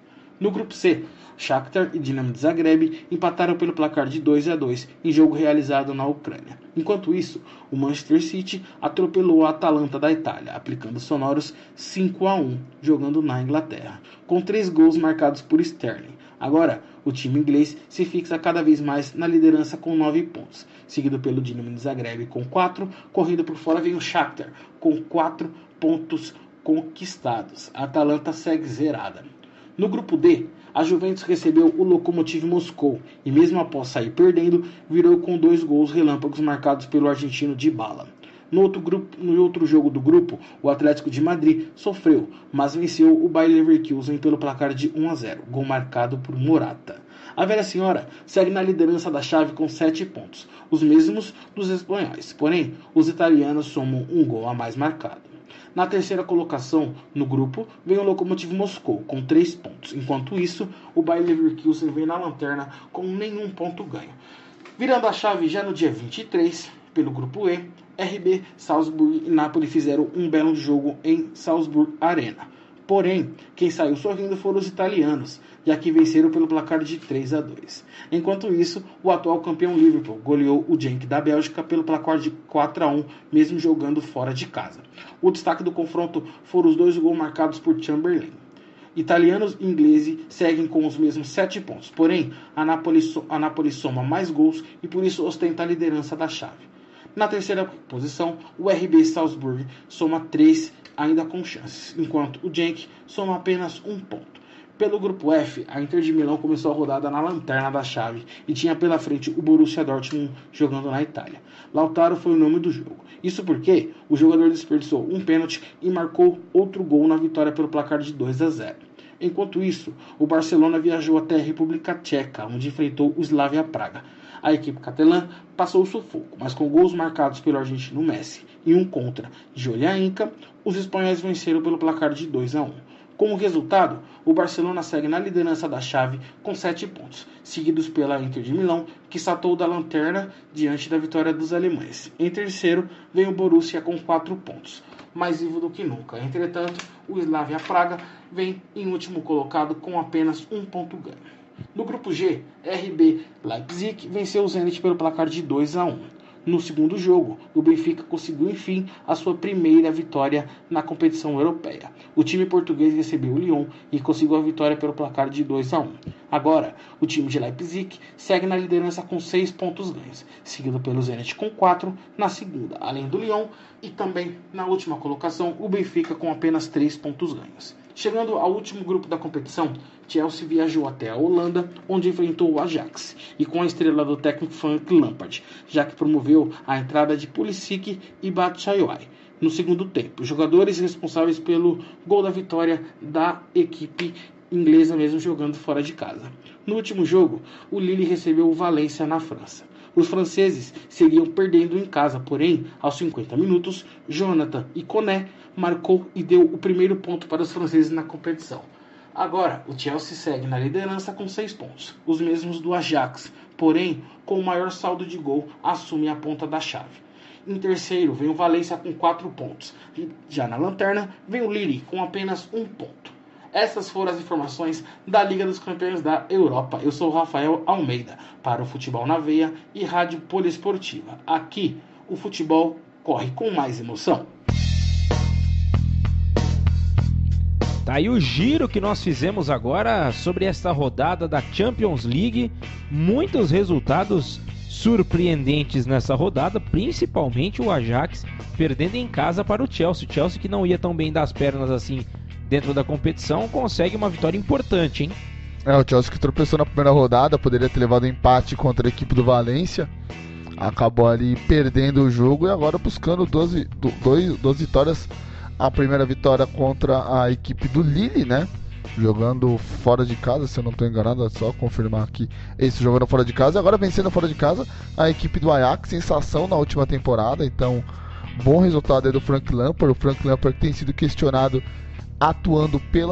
No Grupo C, Shakhtar e Dinamo de Zagreb empataram pelo placar de dois a dois em jogo realizado na Ucrânia. Enquanto isso, o Manchester City atropelou a Atalanta da Itália, aplicando sonoros cinco a um, jogando na Inglaterra, com três gols marcados por Sterling. Agora, o time inglês se fixa cada vez mais na liderança com nove pontos, seguido pelo Dinamo de Zagreb com quatro, correndo por fora vem o Shakhtar com quatro pontos conquistados. A Atalanta segue zerada. No Grupo D, a Juventus recebeu o Lokomotiv Moscou e, mesmo após sair perdendo, virou com dois gols relâmpagos marcados pelo argentino Dybala. No outro, grupo, no outro jogo do grupo, o Atlético de Madrid sofreu, mas venceu o Bayer Leverkusen pelo placar de um a zero, gol marcado por Morata. A velha senhora segue na liderança da chave com sete pontos, os mesmos dos espanhóis, porém, os italianos somam um gol a mais marcado. Na terceira colocação no grupo vem o Lokomotiv Moscou com três pontos. Enquanto isso, o Bayer Leverkusen vem na lanterna com nenhum ponto ganho. Virando a chave já no dia vinte e três, pelo grupo E, R B, Salzburg e Napoli fizeram um belo jogo em Salzburg Arena. Porém, quem saiu sorrindo foram os italianos, já que venceram pelo placar de três a dois. Enquanto isso, o atual campeão Liverpool goleou o Genk da Bélgica pelo placar de quatro a um, mesmo jogando fora de casa. O destaque do confronto foram os dois gols marcados por Chamberlain. Italianos e ingleses seguem com os mesmos sete pontos, porém, a Napoli, a Napoli soma mais gols e por isso ostenta a liderança da chave. Na terceira posição, o R B Salzburg soma três, ainda com chances, enquanto o Genk soma apenas um ponto. Pelo grupo F, a Inter de Milão começou a rodada na lanterna da chave e tinha pela frente o Borussia Dortmund jogando na Itália. Lautaro foi o nome do jogo. Isso porque o jogador desperdiçou um pênalti e marcou outro gol na vitória pelo placar de dois a zero. Enquanto isso, o Barcelona viajou até a República Tcheca, onde enfrentou o Slavia Praga. A equipe catalã passou o sufoco, mas com gols marcados pelo argentino Messi e um contra de Olhainka, os espanhóis venceram pelo placar de dois a um. Como resultado, o Barcelona segue na liderança da chave com sete pontos, seguidos pela Inter de Milão, que saltou da lanterna diante da vitória dos alemães. Em terceiro, vem o Borussia com quatro pontos, mais vivo do que nunca. Entretanto, o Slavia Praga vem em último colocado com apenas um ponto ganho. No grupo G, R B Leipzig venceu o Zenit pelo placar de dois a um. No segundo jogo, o Benfica conseguiu enfim a sua primeira vitória na competição europeia. O time português recebeu o Lyon e conseguiu a vitória pelo placar de dois a um. Agora, o time de Leipzig segue na liderança com seis pontos ganhos, seguido pelo Zenit com quatro na segunda, além do Lyon, e também na última colocação o Benfica com apenas três pontos ganhos. Chegando ao último grupo da competição, Chelsea viajou até a Holanda, onde enfrentou o Ajax, e com a estrela do técnico Frank Lampard, já que promoveu a entrada de Pulisic e Batshuayi no segundo tempo, jogadores responsáveis pelo gol da vitória da equipe inglesa mesmo jogando fora de casa. No último jogo, o Lille recebeu o Valência na França. Os franceses seguiam perdendo em casa, porém, aos cinquenta minutos, Jonathan Iconé marcou e deu o primeiro ponto para os franceses na competição. Agora, o Chelsea segue na liderança com seis pontos, os mesmos do Ajax, porém, com o maior saldo de gol, assume a ponta da chave. Em terceiro, vem o Valência com quatro pontos. Já na lanterna, vem o Lille com apenas um ponto. Essas foram as informações da Liga dos Campeões da Europa. Eu sou o Rafael Almeida, para o Futebol na Veia e Rádio Poliesportiva. Aqui, o futebol corre com mais emoção. Tá aí o giro que nós fizemos agora sobre esta rodada da Champions League. Muitos resultados surpreendentes nessa rodada, principalmente o Ajax perdendo em casa para o Chelsea. O Chelsea, que não ia tão bem das pernas assim dentro da competição, consegue uma vitória importante, hein? É, o Chelsea que tropeçou na primeira rodada, poderia ter levado um empate contra a equipe do Valência, acabou ali perdendo o jogo e agora buscando duas, dois, duas vitórias. A primeira vitória contra a equipe do Lille, né? Jogando fora de casa, se eu não estou enganado, é só confirmar aqui. Esse jogando fora de casa e agora vencendo fora de casa a equipe do Ajax, sensação na última temporada. Então, bom resultado aí do Frank Lampard. O Frank Lampard que tem sido questionado atuando pela,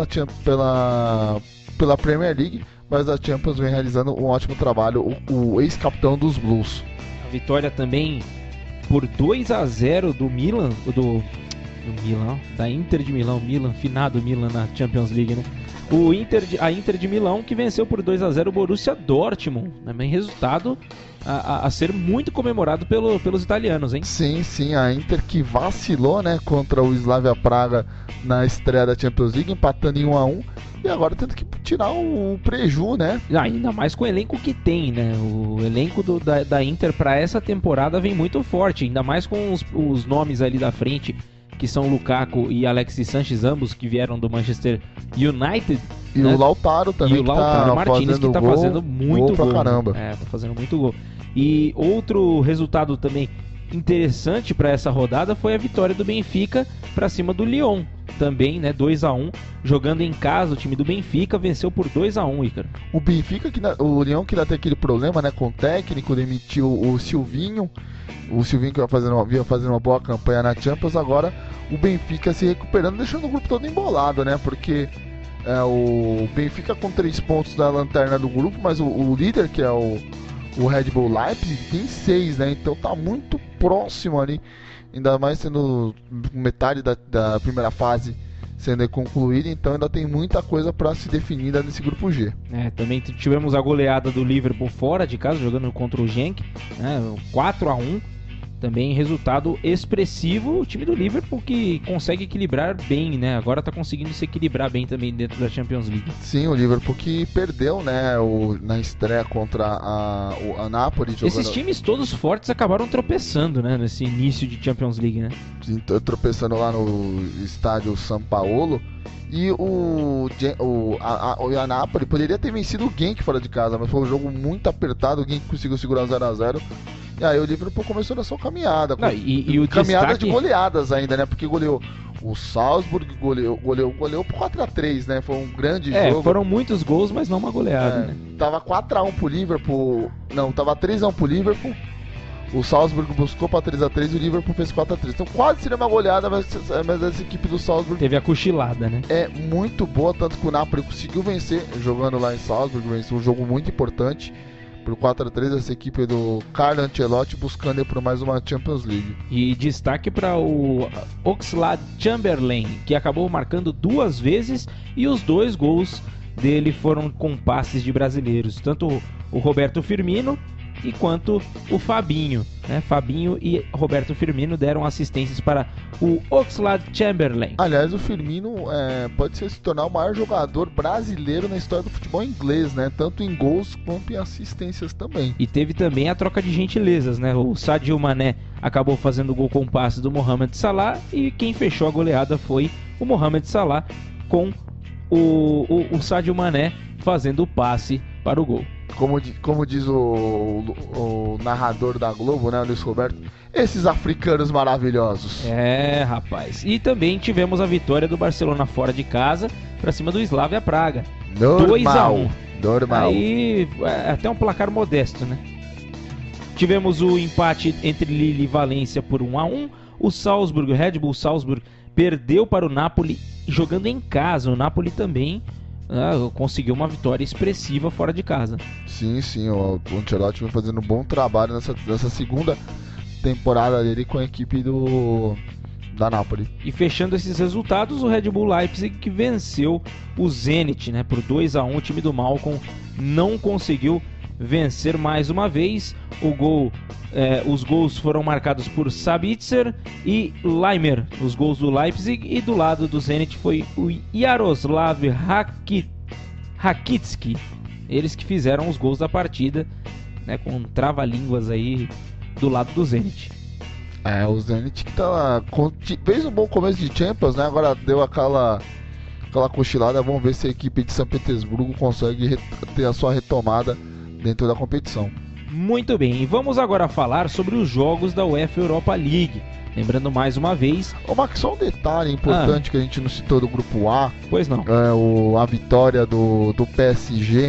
pela, pela Premier League, mas a Champions vem realizando um ótimo trabalho, o, o ex-capitão dos Blues. A vitória também por dois a zero do Milan, do, do Milan, da Inter de Milão, Milan, finado Milan na Champions League, né? O Inter de, a Inter de Milão que venceu por dois a zero o Borussia Dortmund, também resultado a, a, a ser muito comemorado pelo, pelos italianos, hein? Sim, sim, a Inter que vacilou, né, contra o Slavia Praga na estreia da Champions League, empatando em um a um e agora tendo que tirar o, o preju, né? Ah, ainda mais com o elenco que tem, né? O elenco do, da, da Inter para essa temporada vem muito forte, ainda mais com os, os nomes ali da frente, que são Lukaku e Alexis Sanchez, ambos que vieram do Manchester United. E né? o Lautaro também, e o Lautaro tá Martinez, que tá gol, fazendo muito gol. Pra gol. caramba. É, tá fazendo muito gol. E outro resultado também interessante para essa rodada foi a vitória do Benfica para cima do Lyon. Também, né, dois a um, jogando em casa, o time do Benfica venceu por dois a um, Ícaro. O Benfica, que o Lyon que ainda tem aquele problema, né, com o técnico, demitiu o Silvinho. O Silvinho que vai fazendo uma, vinha fazendo uma boa campanha na Champions, agora o Benfica se recuperando, deixando o grupo todo embolado, né? Porque é, o Benfica com três pontos na lanterna do grupo, mas o, o líder, que é o, o Red Bull Leipzig, tem seis, né? Então tá muito próximo ali, ainda mais sendo metade da, da primeira fase sendo concluída, então ainda tem muita coisa para se definir nesse grupo G. É, também tivemos a goleada do Liverpool fora de casa, jogando contra o Genk, né, quatro a um, também resultado expressivo. O time do Liverpool que consegue equilibrar bem, né, agora tá conseguindo se equilibrar bem também dentro da Champions League. Sim, o Liverpool que perdeu, né, o, na estreia contra a, o, a Napoli. Jogando... Esses times todos fortes acabaram tropeçando, né, nesse início de Champions League, né? Sim, tropeçando lá no estádio São Paulo. E o, o, a, a, a Napoli poderia ter vencido o Genk fora de casa, mas foi um jogo muito apertado, o Genk conseguiu segurar zero a zero. E aí o Liverpool começou na sua caminhada. Não, e, e o caminhada destaque... de goleadas ainda, né? Porque goleou o Salzburg, goleou, goleou, goleou por quatro a três, né? Foi um grande é, jogo. Foram muitos gols, mas não uma goleada, é, né? Tava quatro a um pro Liverpool. Não, tava três a um pro Liverpool. O Salzburg buscou para três a três e o Liverpool fez quatro a três. Então quase seria uma goleada, mas, mas essa equipe do Salzburg... Teve a cochilada, né? É muito boa, tanto que o Napoli conseguiu vencer jogando lá em Salzburg. Venceu um jogo muito importante. Por quatro a três, essa equipe do Carlo Ancelotti buscando por mais uma Champions League. E destaque para o Oxlade-Chamberlain, que acabou marcando duas vezes e os dois gols dele foram com passes de brasileiros. Tanto o Roberto Firmino e quanto o Fabinho, né? Fabinho e Roberto Firmino deram assistências para o Oxlade-Chamberlain. Aliás, o Firmino é, pode ser se tornar o maior jogador brasileiro na história do futebol inglês, né? Tanto em gols quanto em assistências também. E teve também a troca de gentilezas, né? O Sadio Mané acabou fazendo o gol com passe do Mohamed Salah e quem fechou a goleada foi o Mohamed Salah com o, o, o Sadio Mané fazendo o passe para o gol. como, como diz o, o, o narrador da Globo, né, o Luiz Roberto, esses africanos maravilhosos. É, rapaz. E também tivemos a vitória do Barcelona fora de casa para cima do Slavia Praga. dois a um. Normal. Aí, é até um placar modesto, né? Tivemos o empate entre Lille e Valência por um a um. O Salzburg, o Red Bull Salzburg, perdeu para o Napoli jogando em casa. O Napoli também ah, conseguiu uma vitória expressiva fora de casa. Sim, sim. O Ancelotti vem fazendo um bom trabalho nessa, nessa segunda temporada dele com a equipe do da Napoli. E fechando esses resultados, o Red Bull Leipzig que venceu o Zenit, né, por dois a um. O time do Malcolm não conseguiu vencer mais uma vez. O gol, eh, os gols foram marcados por Sabitzer e Leimer, os gols do Leipzig, e do lado do Zenit foi o Jaroslav Rakit, Rakitsky, eles que fizeram os gols da partida, né, com trava-línguas aí do lado do Zenit. É, o Zenit que tá, fez um bom começo de Champions, né? Agora deu aquela aquela cochilada. Vamos ver se a equipe de São Petersburgo consegue ter a sua retomada dentro da competição. Muito bem, e vamos agora falar sobre os jogos da UEFA Europa League. Lembrando mais uma vez... Ô Max, só um detalhe importante ah. que a gente não citou do grupo A. Pois não. É o, a vitória do, do P S G.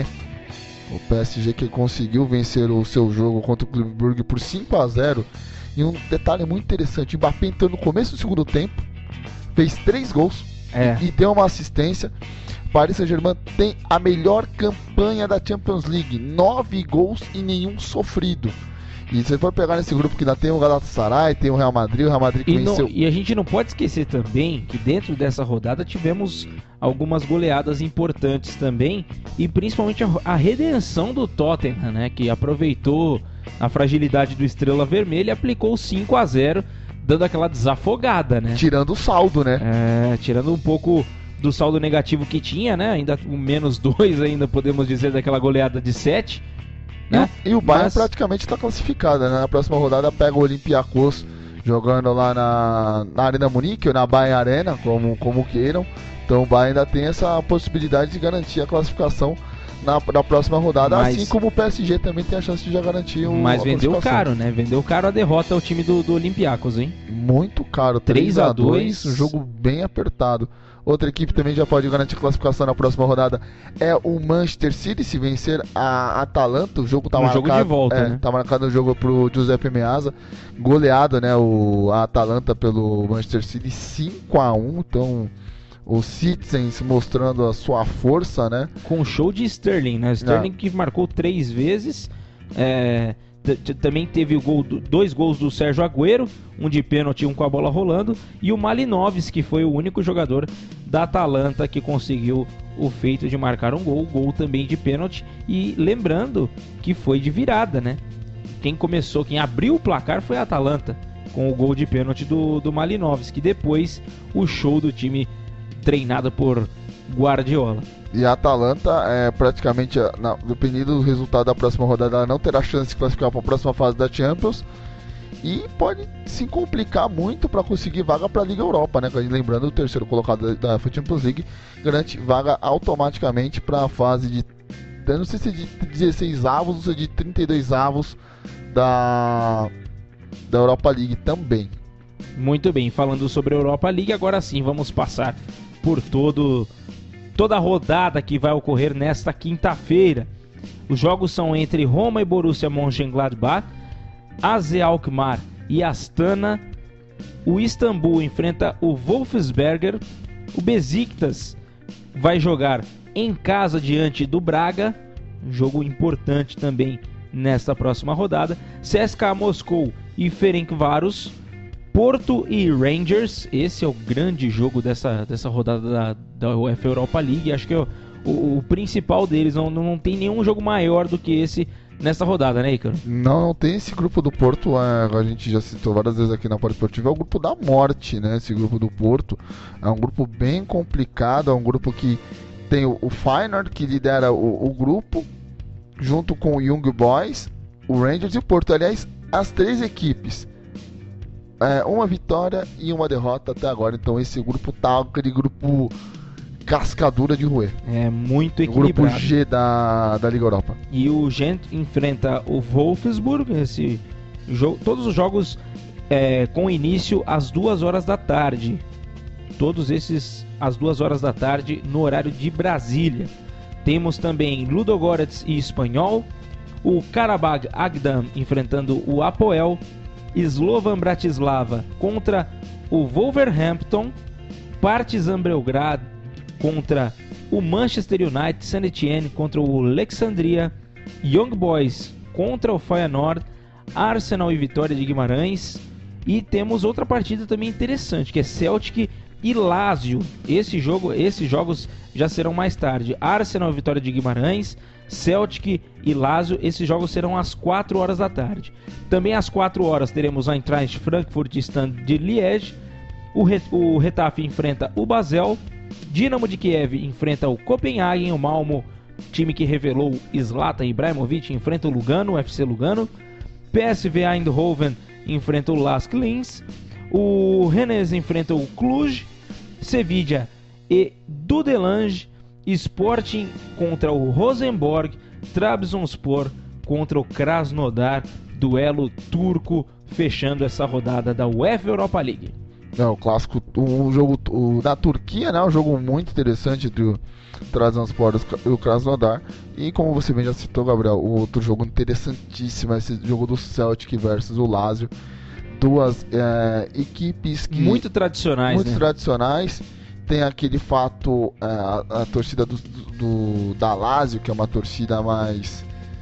O P S G que conseguiu vencer o seu jogo contra o Clube Brugge por cinco a zero. E um detalhe muito interessante, o Mbappé entrou no começo do segundo tempo, fez três gols é. e, e deu uma assistência. Paris Saint-Germain tem a melhor campanha da Champions League, nove gols e nenhum sofrido. E se você for pegar nesse grupo que ainda tem o Galatasaray, tem o Real Madrid, o Real Madrid que e venceu... Não, e a gente não pode esquecer também que dentro dessa rodada tivemos algumas goleadas importantes também, e principalmente a, a redenção do Tottenham, né, que aproveitou a fragilidade do Estrela Vermelha e aplicou cinco a zero, dando aquela desafogada, né? Tirando o saldo, né? É, tirando um pouco do saldo negativo que tinha, né? Ainda o menos dois, ainda podemos dizer, daquela goleada de sete. Né? E, e o Bayern Mas... praticamente está classificado, né? Na próxima rodada pega o Olympiacos jogando lá na, na Arena Munique ou na Bayern Arena, como, como queiram. Então o Bayern ainda tem essa possibilidade de garantir a classificação na, na próxima rodada, Mas... assim como o P S G também tem a chance de já garantir o Mas vendeu caro, né? Vendeu caro a derrota ao time do, do Olympiacos, hein? Muito caro, três a dois, um jogo bem apertado. Outra equipe também já pode garantir classificação na próxima rodada é o Manchester City, se vencer a Atalanta. O jogo tá um marcado, jogo de volta, é, né? Tá marcado o jogo pro Giuseppe Meazza, goleado, né, o, a Atalanta pelo Manchester City cinco a um, então o Citizens mostrando a sua força, né? Com show de Sterling, né? Sterling é. que marcou três vezes, é... também teve o gol, dois gols do Sérgio Agüero, um de pênalti e um com a bola rolando, e o Malinovski, que foi o único jogador da Atalanta que conseguiu o feito de marcar um gol, gol também de pênalti, e lembrando que foi de virada, né? Quem começou, quem abriu o placar foi a Atalanta, com o gol de pênalti do, do Malinovski, depois o show do time treinado por Guardiola. E a Atalanta, é, praticamente, na, dependendo do resultado da próxima rodada, ela não terá chance de classificar para a próxima fase da Champions. E pode se complicar muito para conseguir vaga para a Liga Europa, né? Lembrando, o terceiro colocado da, da Champions League garante vaga automaticamente para a fase de, eu não sei se é de dezesseis avos ou se é de trinta e dois avos da, da Europa League também. Muito bem, falando sobre a Europa League, agora sim vamos passar por todo... toda a rodada que vai ocorrer nesta quinta-feira. Os jogos são entre Roma e Borussia Mönchengladbach, A Z Alkmaar e Astana. O Istambul enfrenta o Wolfsberger. O Besiktas vai jogar em casa diante do Braga, um jogo importante também nesta próxima rodada. C S K A Moscou e Ferencváros. Porto e Rangers, esse é o grande jogo dessa, dessa rodada da, da UEFA Europa League. Acho que é o, o, o principal deles, não, não tem nenhum jogo maior do que esse nessa rodada, né, Ícaro? Não, não tem esse grupo do Porto, é, a gente já citou várias vezes aqui na Pod Esportiva, é o grupo da morte, né, esse grupo do Porto. É um grupo bem complicado, é um grupo que tem o, o Feyenoord, que lidera o, o grupo, junto com o Young Boys, o Rangers e o Porto. Aliás, as três equipes, É, uma vitória e uma derrota até agora. Então esse grupo tá aquele grupo cascadura de roer. É muito O equilibrado. grupo G da, da Liga Europa. E o Gent enfrenta o Wolfsburg, esse jogo, todos os jogos é, com início às duas horas da tarde. Todos esses às duas horas da tarde no horário de Brasília. Temos também Ludogorets e Espanhol, o Karabag Agdam enfrentando o Apoel, Slovan Bratislava contra o Wolverhampton, Partizan Belgrado contra o Manchester United, Saint Etienne contra o Alexandria, Young Boys contra o Feyenoord, Arsenal e Vitória de Guimarães. E temos outra partida também interessante, que é Celtic e Lazio. Esse jogo, esses jogos já serão mais tarde. Arsenal e Vitória de Guimarães, Celtic e Lazio. Esses jogos serão às quatro horas da tarde. Também às quatro horas teremos a Eintracht Frankfurt e Stand de Liège. O, Re, o Retafe enfrenta o Basel. Dinamo de Kiev enfrenta o Copenhagen. O Malmo, time que revelou Zlatan Ibrahimovic, enfrenta o Lugano, o F C Lugano. P S V Eindhoven enfrenta o Lask Linz. O Rennes enfrenta o Cluj. Sevilla e Dudelange. Sporting contra o Rosenborg. Trabzonspor contra o Krasnodar. Duelo turco fechando essa rodada da UEFA Europa League. É, o clássico, o jogo o, da Turquia, né? Um jogo muito interessante entre o Trabzonspor e o Krasnodar. E como você bem já citou, Gabriel, o outro jogo interessantíssimo é esse jogo do Celtic versus o Lazio. Duas é, equipes que, muito tradicionais, muito né? tradicionais. Tem aquele fato, é, a, a torcida do, do, da Lazio, que é uma torcida mais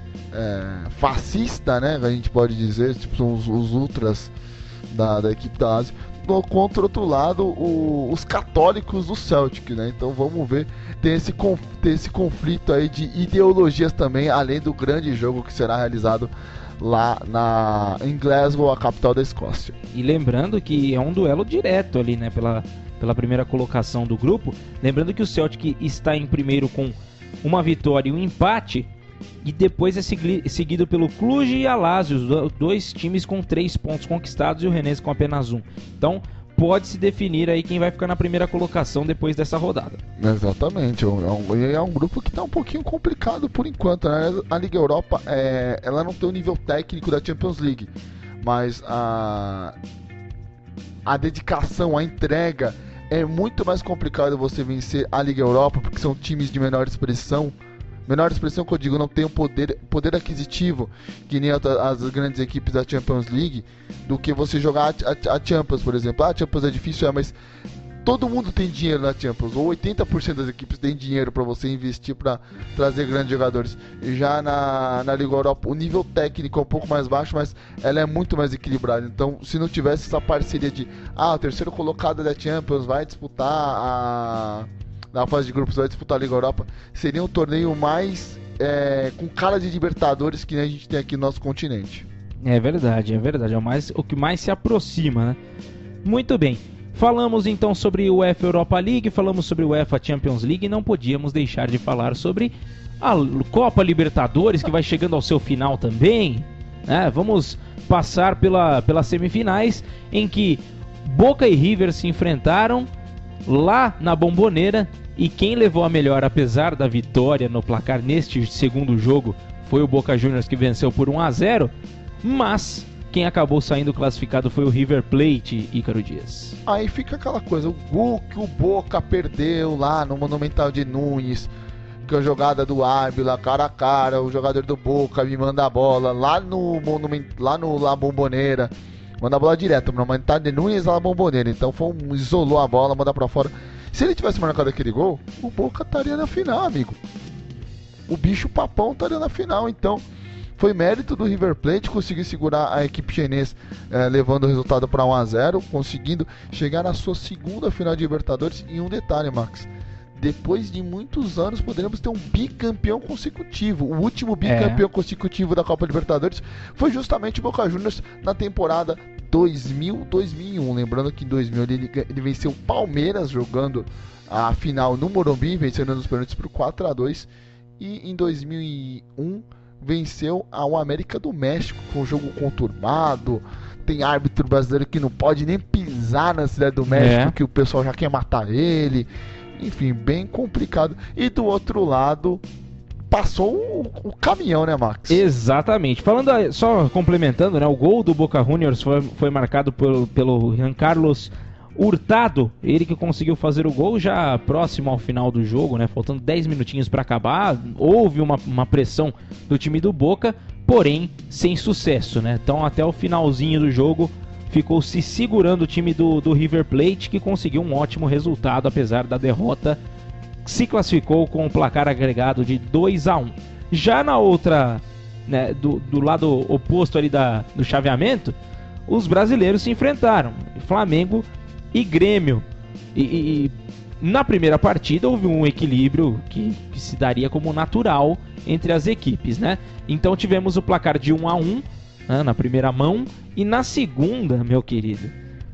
é, fascista, né? A gente pode dizer, tipo, são os, os ultras da, da equipe da Lazio. Contra outro lado, o, os católicos do Celtic, né? Então vamos ver, tem esse, conf, tem esse conflito aí de ideologias também, além do grande jogo que será realizado lá na, em Glasgow, a capital da Escócia. E lembrando que é um duelo direto ali, né? Pela, pela primeira colocação do grupo. Lembrando que o Celtic está em primeiro com uma vitória e um empate. E depois é seguido pelo Cluj e a Lazio, dois times com três pontos conquistados e o Rennes com apenas um. Então pode se definir aí quem vai ficar na primeira colocação depois dessa rodada. Exatamente, é um, é um grupo que está um pouquinho complicado por enquanto, né? A Liga Europa é, ela não tem o nível técnico da Champions League, mas a, a dedicação, a entrega é muito mais complicado você vencer a Liga Europa, porque são times de menor expressão. Menor expressão que eu digo, não tem um poder, poder aquisitivo que nem as grandes equipes da Champions League, do que você jogar a, a, a Champions, por exemplo. Ah, a Champions é difícil, é, mas todo mundo tem dinheiro na Champions, ou oitenta por cento das equipes tem dinheiro para você investir para trazer grandes jogadores. Já na, na Liga Europa, o nível técnico é um pouco mais baixo, mas ela é muito mais equilibrada. Então, se não tivesse essa parceria de, ah, o terceiro colocado da Champions vai disputar a... na fase de grupos, vai disputar a Liga Europa, seria um torneio mais é, com cara de Libertadores que a gente tem aqui no nosso continente. É verdade, é verdade, é o, mais, o que mais se aproxima, né? Muito bem, falamos então sobre o UEFA Europa League, falamos sobre o UEFA Champions League e não podíamos deixar de falar sobre a Copa Libertadores, que vai chegando ao seu final também, né? Vamos passar pela, pelas semifinais, em que Boca e River se enfrentaram lá na Bombonera. E quem levou a melhor, apesar da vitória no placar neste segundo jogo, foi o Boca Juniors, que venceu por um a zero. Mas quem acabou saindo classificado foi o River Plate, Ícaro Dias. Aí fica aquela coisa, o gol que o Boca perdeu lá no Monumental de Nunes, que é a jogada do Árbila, cara a cara, o jogador do Boca me manda a bola lá no Monument, lá no La Bombonera, manda a bola direto, no Monumental de Nunes lá na Bombonera. Então foi um, isolou a bola, manda pra fora. Se ele tivesse marcado aquele gol, o Boca estaria na final, amigo. O bicho papão estaria na final. Então, foi mérito do River Plate conseguir segurar a equipe chinesa, eh, levando o resultado para um a zero, conseguindo chegar na sua segunda final de Libertadores. E um detalhe, Max, depois de muitos anos poderemos ter um bicampeão consecutivo. O último bicampeão é. consecutivo da Copa Libertadores foi justamente o Boca Juniors na temporada dois mil, dois mil e um. Lembrando que em dois mil ele, ele venceu o Palmeiras jogando a final no Morumbi, vencendo nos pênaltis por quatro a dois. E em dois mil e um venceu ao América do México, com um jogo conturbado. Tem árbitro brasileiro que não pode nem pisar na Cidade do México, é. que o pessoal já quer matar ele. enfim, bem complicado. E do outro lado, passou o, o caminhão, né, Max? Exatamente. Falando, só complementando, né, o gol do Boca Juniors foi, foi marcado pelo, pelo Jean Carlos Hurtado, ele que conseguiu fazer o gol já próximo ao final do jogo, né, faltando dez minutinhos para acabar. Houve uma, uma pressão do time do Boca, porém sem sucesso, né? Então até o finalzinho do jogo ficou se segurando o time do, do River Plate, que conseguiu um ótimo resultado apesar da derrota. Se classificou com o placar agregado de dois a um. Já na outra, né, do, do lado oposto ali da, do chaveamento, os brasileiros se enfrentaram, Flamengo e Grêmio. E, e na primeira partida houve um equilíbrio que, que se daria como natural entre as equipes, né? Então tivemos o placar de um a um, né, na primeira mão, e na segunda, meu querido,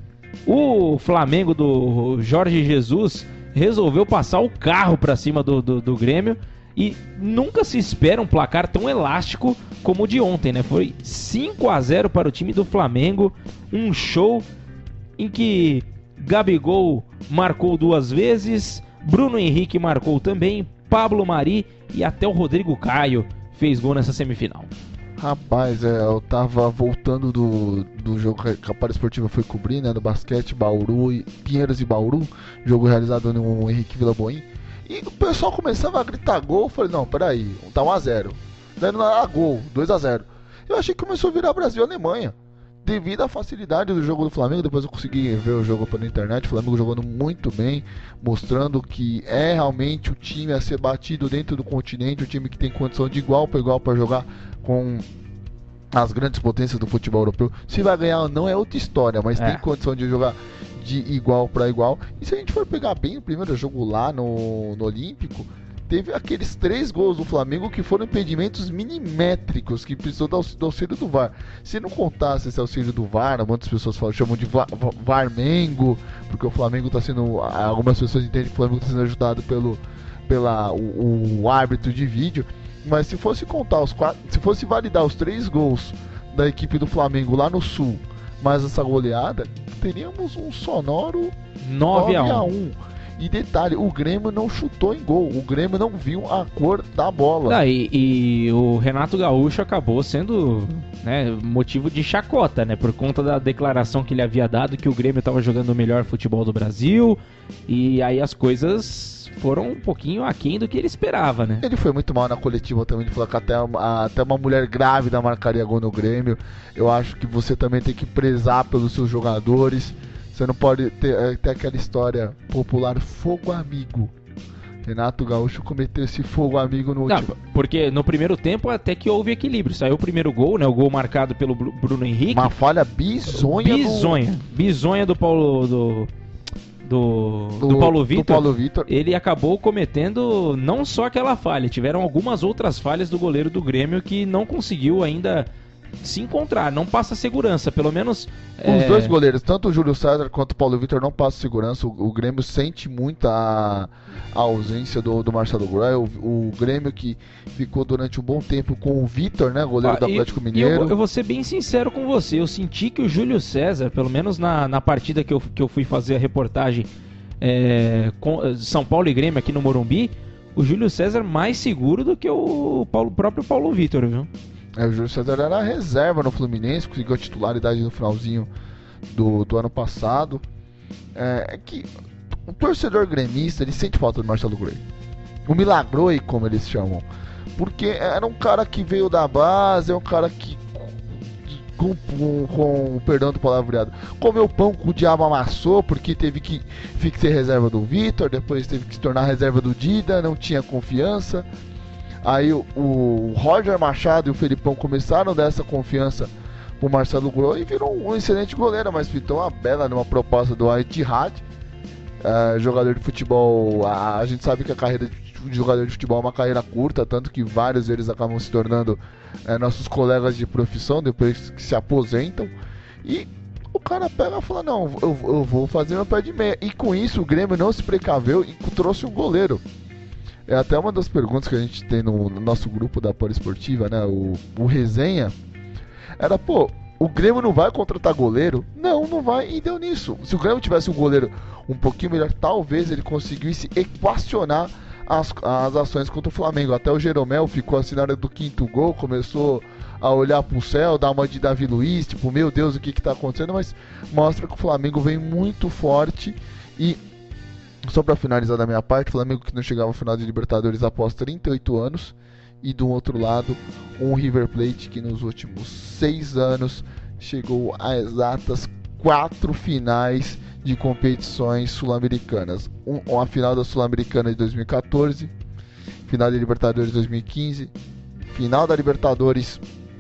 o Flamengo do Jorge Jesus resolveu passar o carro para cima do, do, do Grêmio, e nunca se espera um placar tão elástico como o de ontem, né? Foi cinco a zero para o time do Flamengo, um show em que Gabigol marcou duas vezes, Bruno Henrique marcou também, Pablo Mari e até o Rodrigo Caio fez gol nessa semifinal. Rapaz, é, eu tava voltando do, do jogo que a Para Esportiva foi cobrir, né, do basquete, Bauru e Pinheiros e Bauru, jogo realizado no Henrique Villaboim, e o pessoal começava a gritar gol. Eu falei, não, peraí, tá um a zero, daí não era gol, dois a zero. Eu achei que começou a virar Brasil e Alemanha, devido à facilidade do jogo do Flamengo. Depois eu consegui ver o jogo pela internet, o Flamengo jogando muito bem, mostrando que é realmente o time a ser batido dentro do continente, o time que tem condição de igual para igual para jogar com as grandes potências do futebol europeu. Se vai ganhar ou não é outra história, mas é. tem condição de jogar de igual para igual. E se a gente for pegar bem o primeiro jogo lá no, no Olímpico, teve aqueles três gols do Flamengo que foram impedimentos milimétricos, que precisou do auxílio do V A R. Se não contasse esse auxílio do V A R, muitas pessoas falam, chamam de Varmengo, porque o Flamengo está sendo, algumas pessoas entendem que o Flamengo está sendo ajudado pelo pela, o, o árbitro de vídeo. Mas se fosse contar os quatro, se fosse validar os três gols da equipe do Flamengo lá no Sul, mais essa goleada, teríamos um sonoro nove a um. E detalhe, o Grêmio não chutou em gol, o Grêmio não viu a cor da bola. Ah, e, e o Renato Gaúcho acabou sendo, né, motivo de chacota, né, por conta da declaração que ele havia dado que o Grêmio estava jogando o melhor futebol do Brasil, e aí as coisas foram um pouquinho aquém do que ele esperava, né? Ele foi muito mal na coletiva também, de falar que até, até uma mulher grávida marcaria gol no Grêmio. Eu acho que você também tem que prezar pelos seus jogadores. Você não pode ter, ter aquela história popular fogo amigo. Renato Gaúcho cometeu esse fogo amigo no último. Não, porque no primeiro tempo até que houve equilíbrio. Saiu o primeiro gol, né? O gol marcado pelo Bruno Henrique. Uma falha bizonha. Bizonha. Do... Bizonha do Paulo... Do... Do, do, do Paulo Vitor. Ele acabou cometendo não só aquela falha, tiveram algumas outras falhas do goleiro do Grêmio que não conseguiu ainda se encontrar, não passa segurança, pelo menos... Os é... dois goleiros, tanto o Júlio César quanto o Paulo Vitor, não passam segurança. O, o Grêmio sente muito a, a ausência do, do Marcelo Groy, o, o Grêmio que ficou durante um bom tempo com o Vitor, né, goleiro ah, do Atlético e, Mineiro. Eu, eu vou ser bem sincero com você, eu senti que o Júlio César, pelo menos na, na partida que eu, que eu fui fazer a reportagem é, com São Paulo e Grêmio aqui no Morumbi, o Júlio César mais seguro do que o Paulo, próprio Paulo Vitor, viu? É, o Júlio César era reserva no Fluminense, conseguiu a titularidade no finalzinho do, do ano passado. É, é que o torcedor gremista, ele sente falta do Marcelo Grey. O Milagroi, como eles chamam. Porque era um cara que veio da base, é um cara que, com, com, com perdão do palavreado, comeu pão que o diabo amassou, porque teve que, que ser reserva do Vitor, depois teve que se tornar reserva do Dida, não tinha confiança. Aí o, o Roger Machado e o Felipão começaram a dar essa confiança pro Marcelo Groy e virou um excelente goleiro, mas pintou uma bela numa proposta do Al-Ittihad, uh, jogador de futebol. A, a gente sabe que a carreira de jogador de futebol é uma carreira curta, tanto que vários deles acabam se tornando uh, nossos colegas de profissão depois que se aposentam. E o cara pega e fala, não, eu, eu vou fazer meu pé de meia. E com isso o Grêmio não se precaveu e trouxe um goleiro. É até uma das perguntas que a gente tem no, no nosso grupo da Poliesportiva, né? O, o Resenha. Era, pô, o Grêmio não vai contratar goleiro? Não, não vai, e deu nisso. Se o Grêmio tivesse um goleiro um pouquinho melhor, talvez ele conseguisse equacionar as, as ações contra o Flamengo. Até o Jeromel ficou assim na hora do quinto gol, começou a olhar pro céu, dar uma de Davi Luiz, tipo, meu Deus, o que que tá acontecendo? Mas mostra que o Flamengo vem muito forte. E só pra finalizar da minha parte, o Flamengo que não chegava ao final de Libertadores após trinta e oito anos. E do outro lado, um River Plate que nos últimos seis anos chegou a exatas quatro finais de competições sul-americanas. Um, a final da Sul-Americana de dois mil e catorze, final da Libertadores de dois mil e quinze, final da Libertadores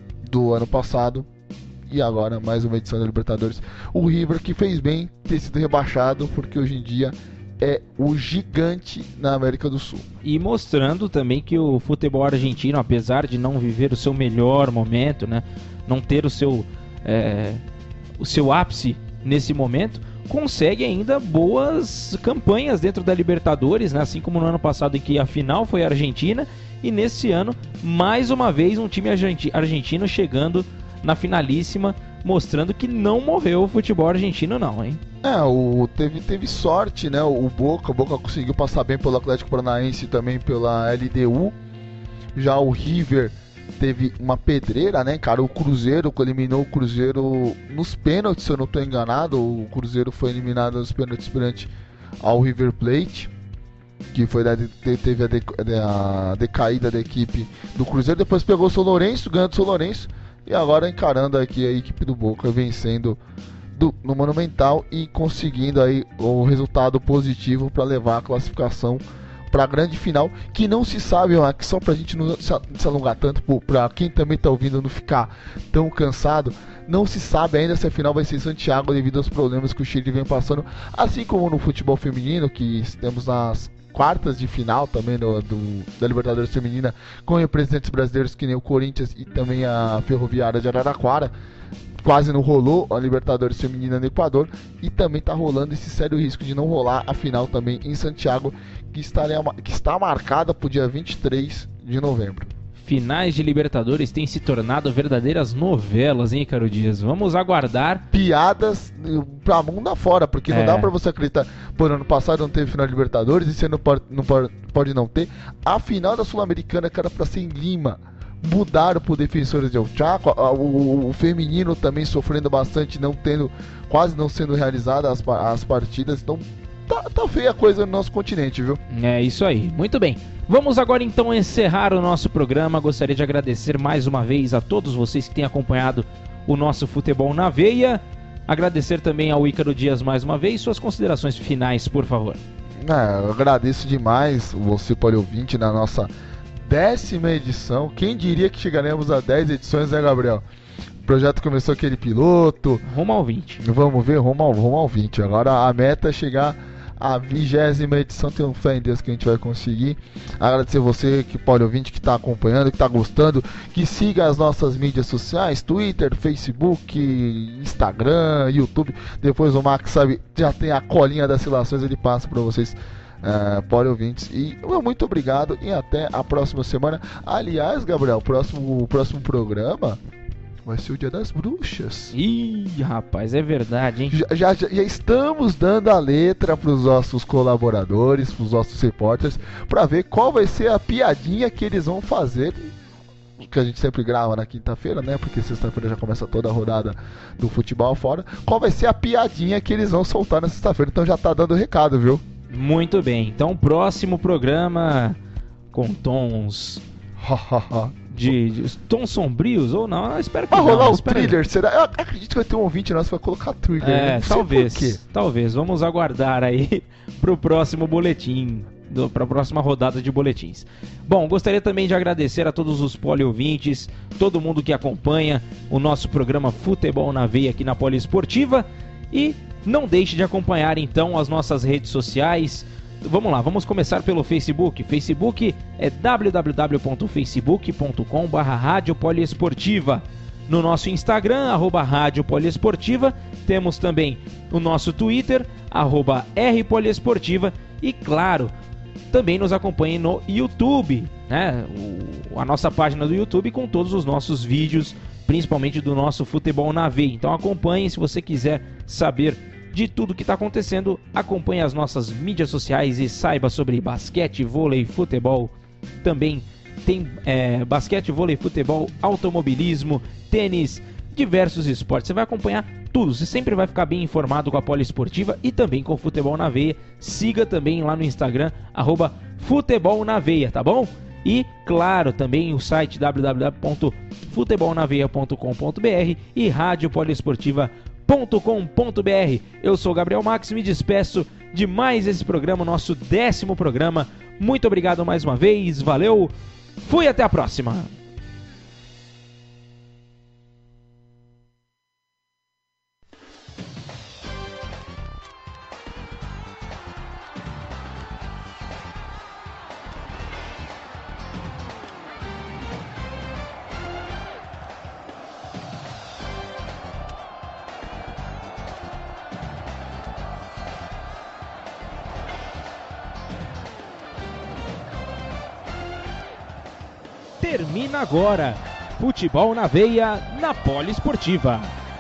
do ano passado e agora mais uma edição da Libertadores. O River que fez bem ter sido rebaixado, porque hoje em dia é o gigante na América do Sul. E mostrando também que o futebol argentino, apesar de não viver o seu melhor momento, né, não ter o seu, é, o seu ápice nesse momento, consegue ainda boas campanhas dentro da Libertadores, né, assim como no ano passado em que a final foi a Argentina, e nesse ano, mais uma vez, um time argentino chegando na finalíssima, mostrando que não morreu o futebol argentino não, hein? É, o, teve, teve sorte, né? O Boca, o Boca conseguiu passar bem pelo Atlético Paranaense e também pela L D U. Já o River teve uma pedreira, né, cara? O Cruzeiro eliminou o Cruzeiro nos pênaltis, se eu não estou enganado. O Cruzeiro foi eliminado nos pênaltis perante ao River Plate, que foi da, teve a, de, a decaída da equipe do Cruzeiro. Depois pegou o São Lourenço, ganhou do São Lourenço. E agora encarando aqui a equipe do Boca, vencendo do, no Monumental e conseguindo aí o resultado positivo para levar a classificação para a grande final, que não se sabe, ó, que só para a gente não se, se alongar tanto, para quem também está ouvindo não ficar tão cansado, não se sabe ainda se a final vai ser em Santiago devido aos problemas que o Chile vem passando, assim como no futebol feminino, que temos nas quartas de final também do, do, da Libertadores Feminina, com representantes brasileiros que nem o Corinthians e também a Ferroviária de Araraquara. Quase não rolou a Libertadores Feminina no Equador, e também está rolando esse sério risco de não rolar a final também em Santiago, que, estaria, que está marcada para o dia vinte e três de novembro. Finais de Libertadores têm se tornado verdadeiras novelas, hein, Caro Dias? Vamos aguardar. Piadas pra mundo afora, porque é. Não dá pra você acreditar. Por ano passado não teve final de Libertadores, e você não pode não, pode, pode não ter. A final da Sul-Americana, que era pra ser em Lima, mudaram pro Defensores del Chaco. O, o, o feminino também sofrendo bastante, não tendo, quase não sendo realizadas as, as partidas. Então tá, tá feia a coisa no nosso continente, viu? É isso aí, muito bem. Vamos agora então encerrar o nosso programa. Gostaria de agradecer mais uma vez a todos vocês que têm acompanhado o nosso Futebol na Veia. Agradecer também ao Ícaro Dias mais uma vez. Suas considerações finais, por favor. É, eu agradeço demais você, ouvinte, na nossa décima edição. Quem diria que chegaremos a dez edições, né, Gabriel? O projeto começou aquele piloto. Rumo ao vinte. Vamos ver, rumo ao, rumo ao vinte. Agora a meta é chegar a vigésima edição, tenho fé em Deus que a gente vai conseguir. Agradecer você que pode ouvinte, que está acompanhando, que está gostando, que siga as nossas mídias sociais, Twitter, Facebook, Instagram, YouTube. Depois o Max sabe, já tem a colinha das relações, ele passa para vocês, uh, pode ouvintes. E muito obrigado e até a próxima semana. Aliás, Gabriel, o próximo, o próximo programa vai ser o Dia das Bruxas. Ih, rapaz, é verdade, hein? Já, já, já estamos dando a letra para os nossos colaboradores, para os nossos repórteres, para ver qual vai ser a piadinha que eles vão fazer, que a gente sempre grava na quinta-feira, né? Porque sexta-feira já começa toda a rodada do futebol fora. Qual vai ser a piadinha que eles vão soltar na sexta-feira? Então já tá dando o recado, viu? Muito bem. Então, próximo programa com tons... De, de tons sombrios ou não, eu espero que vai não. Vai rolar o espero... thriller, será? Eu acredito que vai ter um ouvinte nosso que vai colocar thriller. É, talvez, talvez. Vamos aguardar aí pro próximo boletim, do, pra próxima rodada de boletins. Bom, gostaria também de agradecer a todos os poli-ouvintes, todo mundo que acompanha o nosso programa Futebol na Veia aqui na Poliesportiva, e não deixe de acompanhar então as nossas redes sociais. Vamos lá, vamos começar pelo Facebook. Facebook é w w w ponto facebook ponto com barra rádio poliesportiva. No nosso Instagram, arroba rádio poliesportiva. Temos também o nosso Twitter, arroba rpoliesportiva. E claro, também nos acompanhe no YouTube, né? O, a nossa página do YouTube com todos os nossos vídeos principalmente do nosso Futebol na Veia. Então acompanhe, se você quiser saber de tudo que está acontecendo, acompanhe as nossas mídias sociais e saiba sobre basquete, vôlei, futebol. Também tem é, basquete, vôlei, futebol, automobilismo, tênis, diversos esportes. Você vai acompanhar tudo, você sempre vai ficar bem informado com a Poliesportiva e também com o Futebol na Veia. Siga também lá no Instagram, arroba Futebol na Veia, tá bom? E, claro, também o site w w w ponto futebol na veia ponto com ponto b r e rádio poliesportiva ponto com ponto b r. Eu sou o Gabriel Max, me despeço de mais esse programa, nosso décimo programa. Muito obrigado mais uma vez, valeu, fui, até a próxima. Termina agora Futebol na Veia, na Poliesportiva.